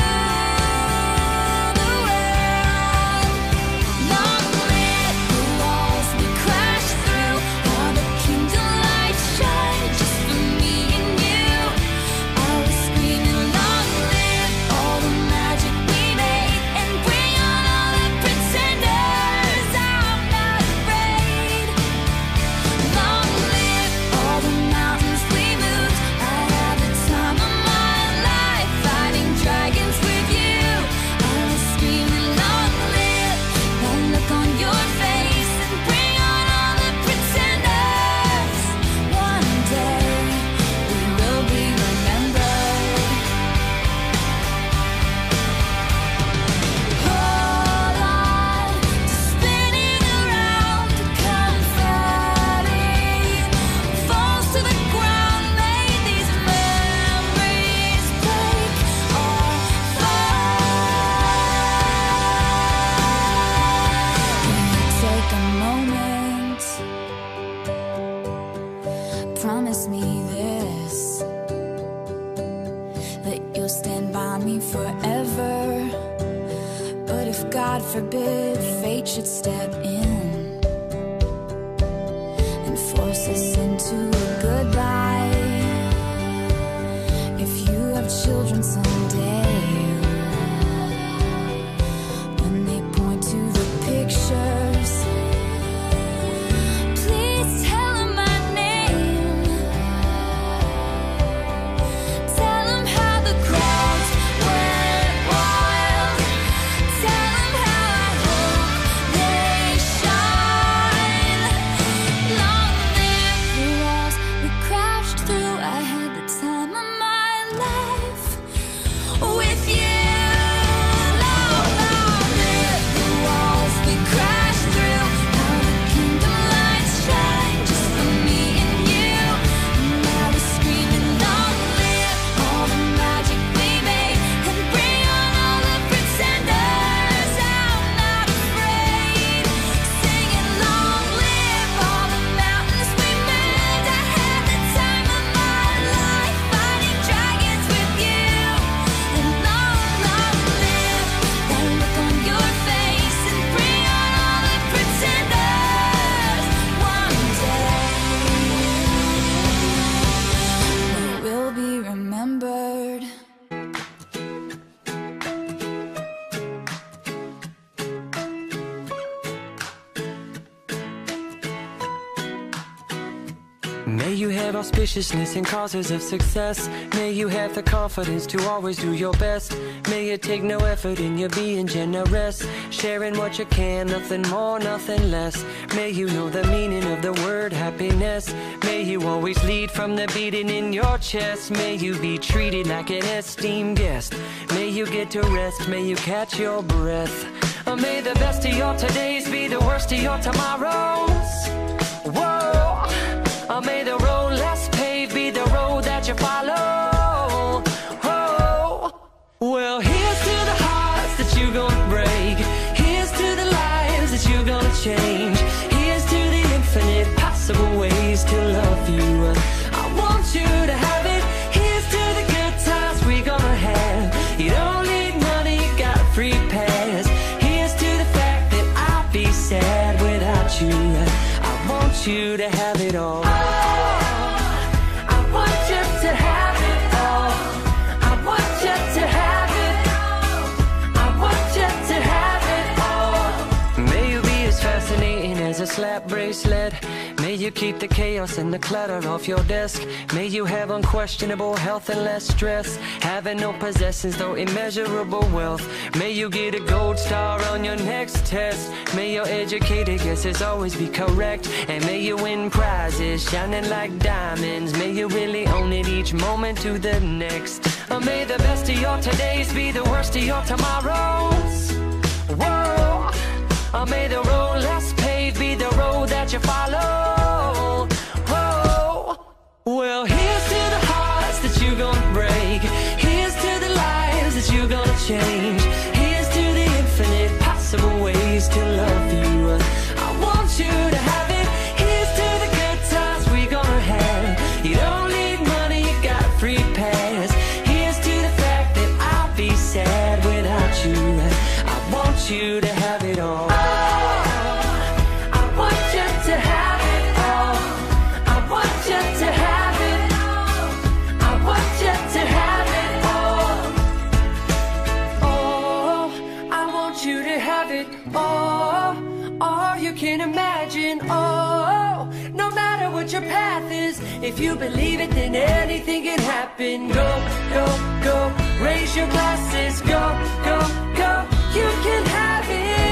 rule the world. Long live the walls we crashed through, how the kingdom lights shine just for me and you. I was screaming, long live all the magic we made, and bring on all the pretenders. I'm not afraid. Long live all the mountains we moved. I had the time of my life fighting dragons with you. I was screaming, long live that look on your face, and bring on all the pretenders. One day we will be remembered. Hold on to spinning around, confetti falls to the ground. May these memories break or take a moment, promise me this, that you'll stand by me forever. But if God forbid fate should step in and force us into a goodbye, if you have children someday, when they point to the pictures, please tell them my name. Tell them how the crowds went wild. Tell them how I hope they shine. Long live the walls we crashed through. I had the time of my life with you. Long, long live the walls we crashed through. How the kingdom lights shine just for me and you. And I was screaming, long live all the magic we made, and bring on all the pretenders. I'm not afraid. Singing, long live all the mountains we moved. I had the time of my life fighting dragons with you. And long, long live that look on your face, and bring on all the pretenders. One day we will be remembered. May you have auspiciousness and causes of success. May you have the confidence to always do your best. May it take no effort in your being generous, sharing what you can, nothing more, nothing less. May you know the meaning of the word happiness. May you always lead from the beating in your chest. May you be treated like an esteemed guest. May you get to rest, may you catch your breath. Or may the best of your todays be the worst of your tomorrows. Whoa. Or may the road less paved be the road that you follow. Oh. Well, here's to the hearts that you're gonna break. Here's to the lives that you're gonna change. Here's to the infinite possible ways to love you. I want you to have it. Here's to the good times we're gonna have. You don't need money, you got a free pass. Here's to the fact that I'll be sad without you. I want you to have it all. I want you to have it all. I want you to have it. I want you to have it all. May you be as fascinating as a slap bracelet. May you keep the chaos and the clutter off your desk. May you have unquestionable health and less stress. Having no possessions, though immeasurable wealth. May you get a gold star on your next test. May your educated guesses always be correct. And may you win prizes shining like diamonds. May you really own it each moment to the next. Or may the best of your todays be the worst of your tomorrows. Whoa. Or may the road less paved be the road that you follow. Whoa. Well, here's to the hearts that you're gonna break. Here's to the lives that you're gonna change. Here's to the infinite possible ways to love you. I want you to have it. Here's to the good times we're gonna have. You don't need money, you got free pass. Here's to the fact that I'll be sad without you. I want you to have it all. Can imagine, oh, no matter what your path is, if you believe it, then anything can happen. Go, go, go, raise your glasses, go, go, go, you can have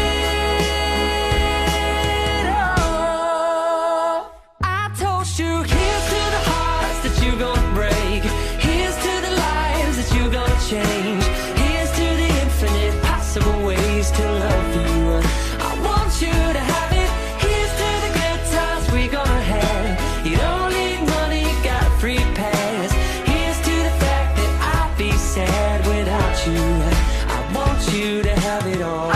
it, oh. I toast you, here's to the hearts that you're gonna break. Here's to the lives that you're gonna change. Here's to the infinite possible ways to love you. I want you to have you don't need money, you got free pass. Here's to the fact that I'll be sad without you. I want you to have it all.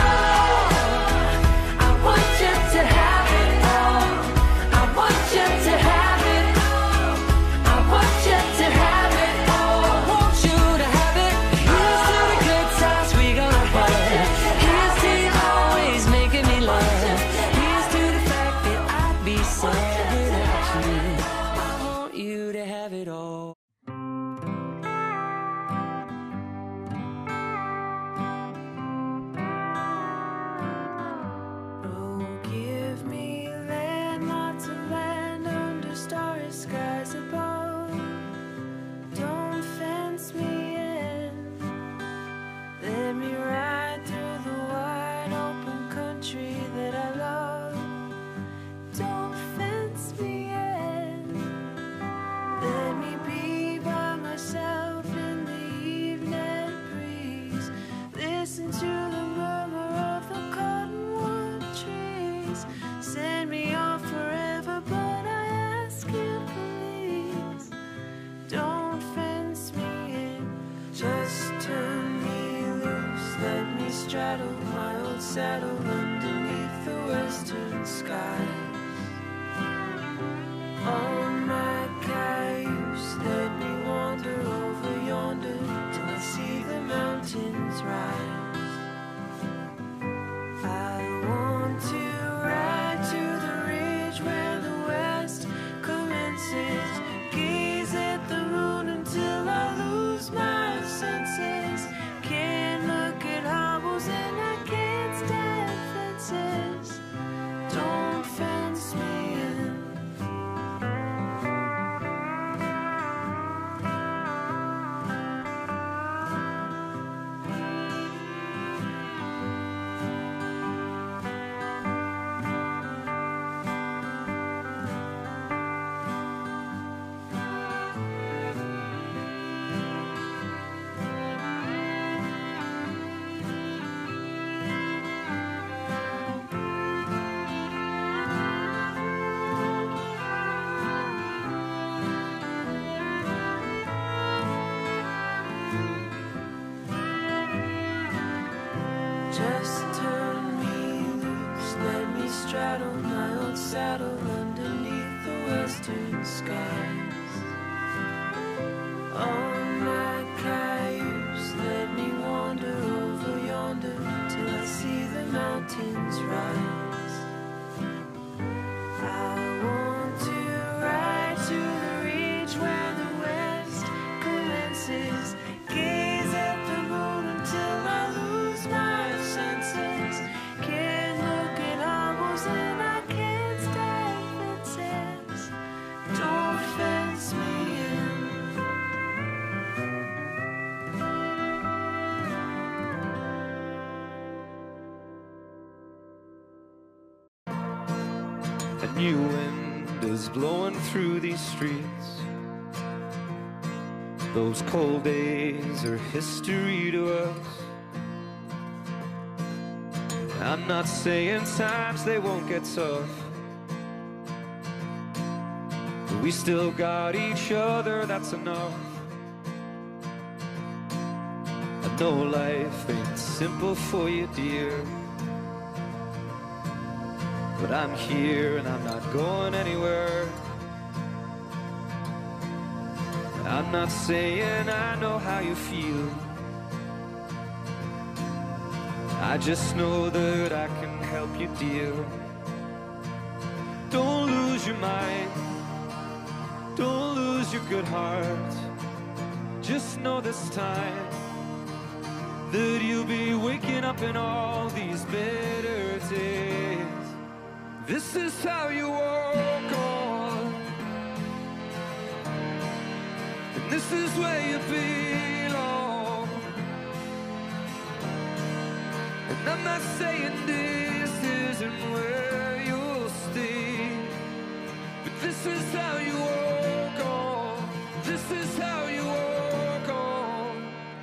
I want you to have it all. I want you to have it. I want you to have it all. I want you to have it. Here's to the good times we gonna have. Here's to you always making me laugh. Here's to the fact that I'll be sad. You to have it all. Oh, give me land, lots of land under starry skies above. Don't fence me in. Let me ride through the wide open country that I love. Don't fence me in. Let me be by myself in the evening breeze. Listen to the murmur of the cottonwood trees. Send me off forever, but I ask you please, don't fence me in. Just turn me loose, let me straddle my old saddle underneath the western skies. On my cayuse, let me wander over yonder till I see the mountains rise. I want to ride to the ridge where the west commences. Gaze at the moon until I lose my senses. Can't look at hobbles and I can't stand fences. Don't fence me in. Just turn me loose, let me straddle my old saddle underneath the western skies. On my cayuse, let me wander over yonder till I see the mountains rise. I want to ride to the ridge where the west commences. Gaze at the moon until I lose my senses. Can't look at hobbles and I can't new wind is blowing through these streets. Those cold days are history to us. I'm not saying times they won't get tough, but we still got each other, that's enough. I know life ain't simple for you, dear, but I'm here and I'm not going anywhere. I'm not saying I know how you feel, I just know that I can help you, dear. Don't lose your mind, don't lose your good heart. Just know this time that you'll be waking up in all these better days. This is how you walk on, and this is where you belong. And I'm not saying this isn't where you'll stay, but this is how you walk on, this is how you walk on.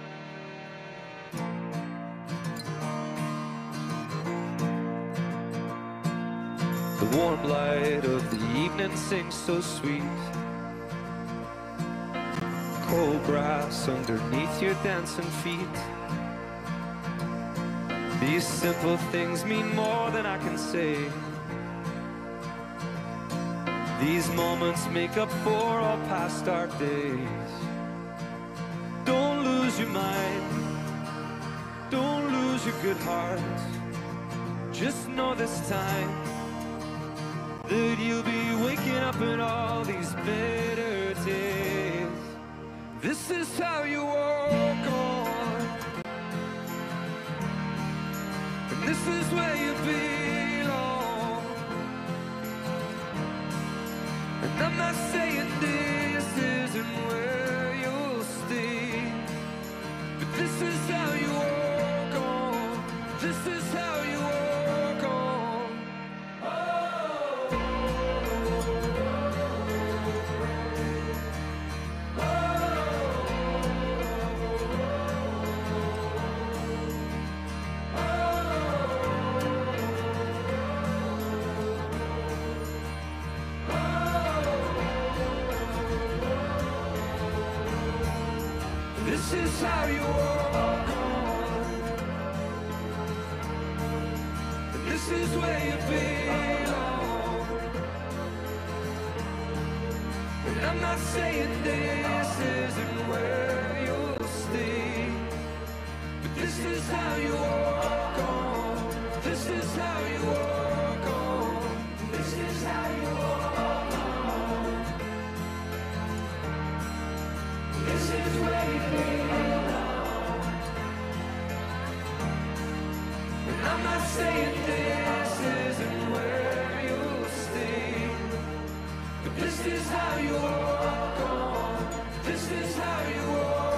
The warm light of the evening sings so sweet, cold grass underneath your dancing feet. These simple things mean more than I can say. These moments make up for all past dark days. Don't lose your mind, don't lose your good heart. Just know this time that you'll be waking up in all these better days. This is how you walk on, and this is where you belong. And I'm not saying this isn't where you'll stay, but this is how you walk on, this is how you walk on. This is how you walk on, and this is where you belong. And I'm not saying this isn't where you'll stay, but this is how you walk on, this is how you walk on, this is how you walk on. This is where you belong. And I'm not saying this isn't where you'll stay, but this is how you walk on, this is how you walk on.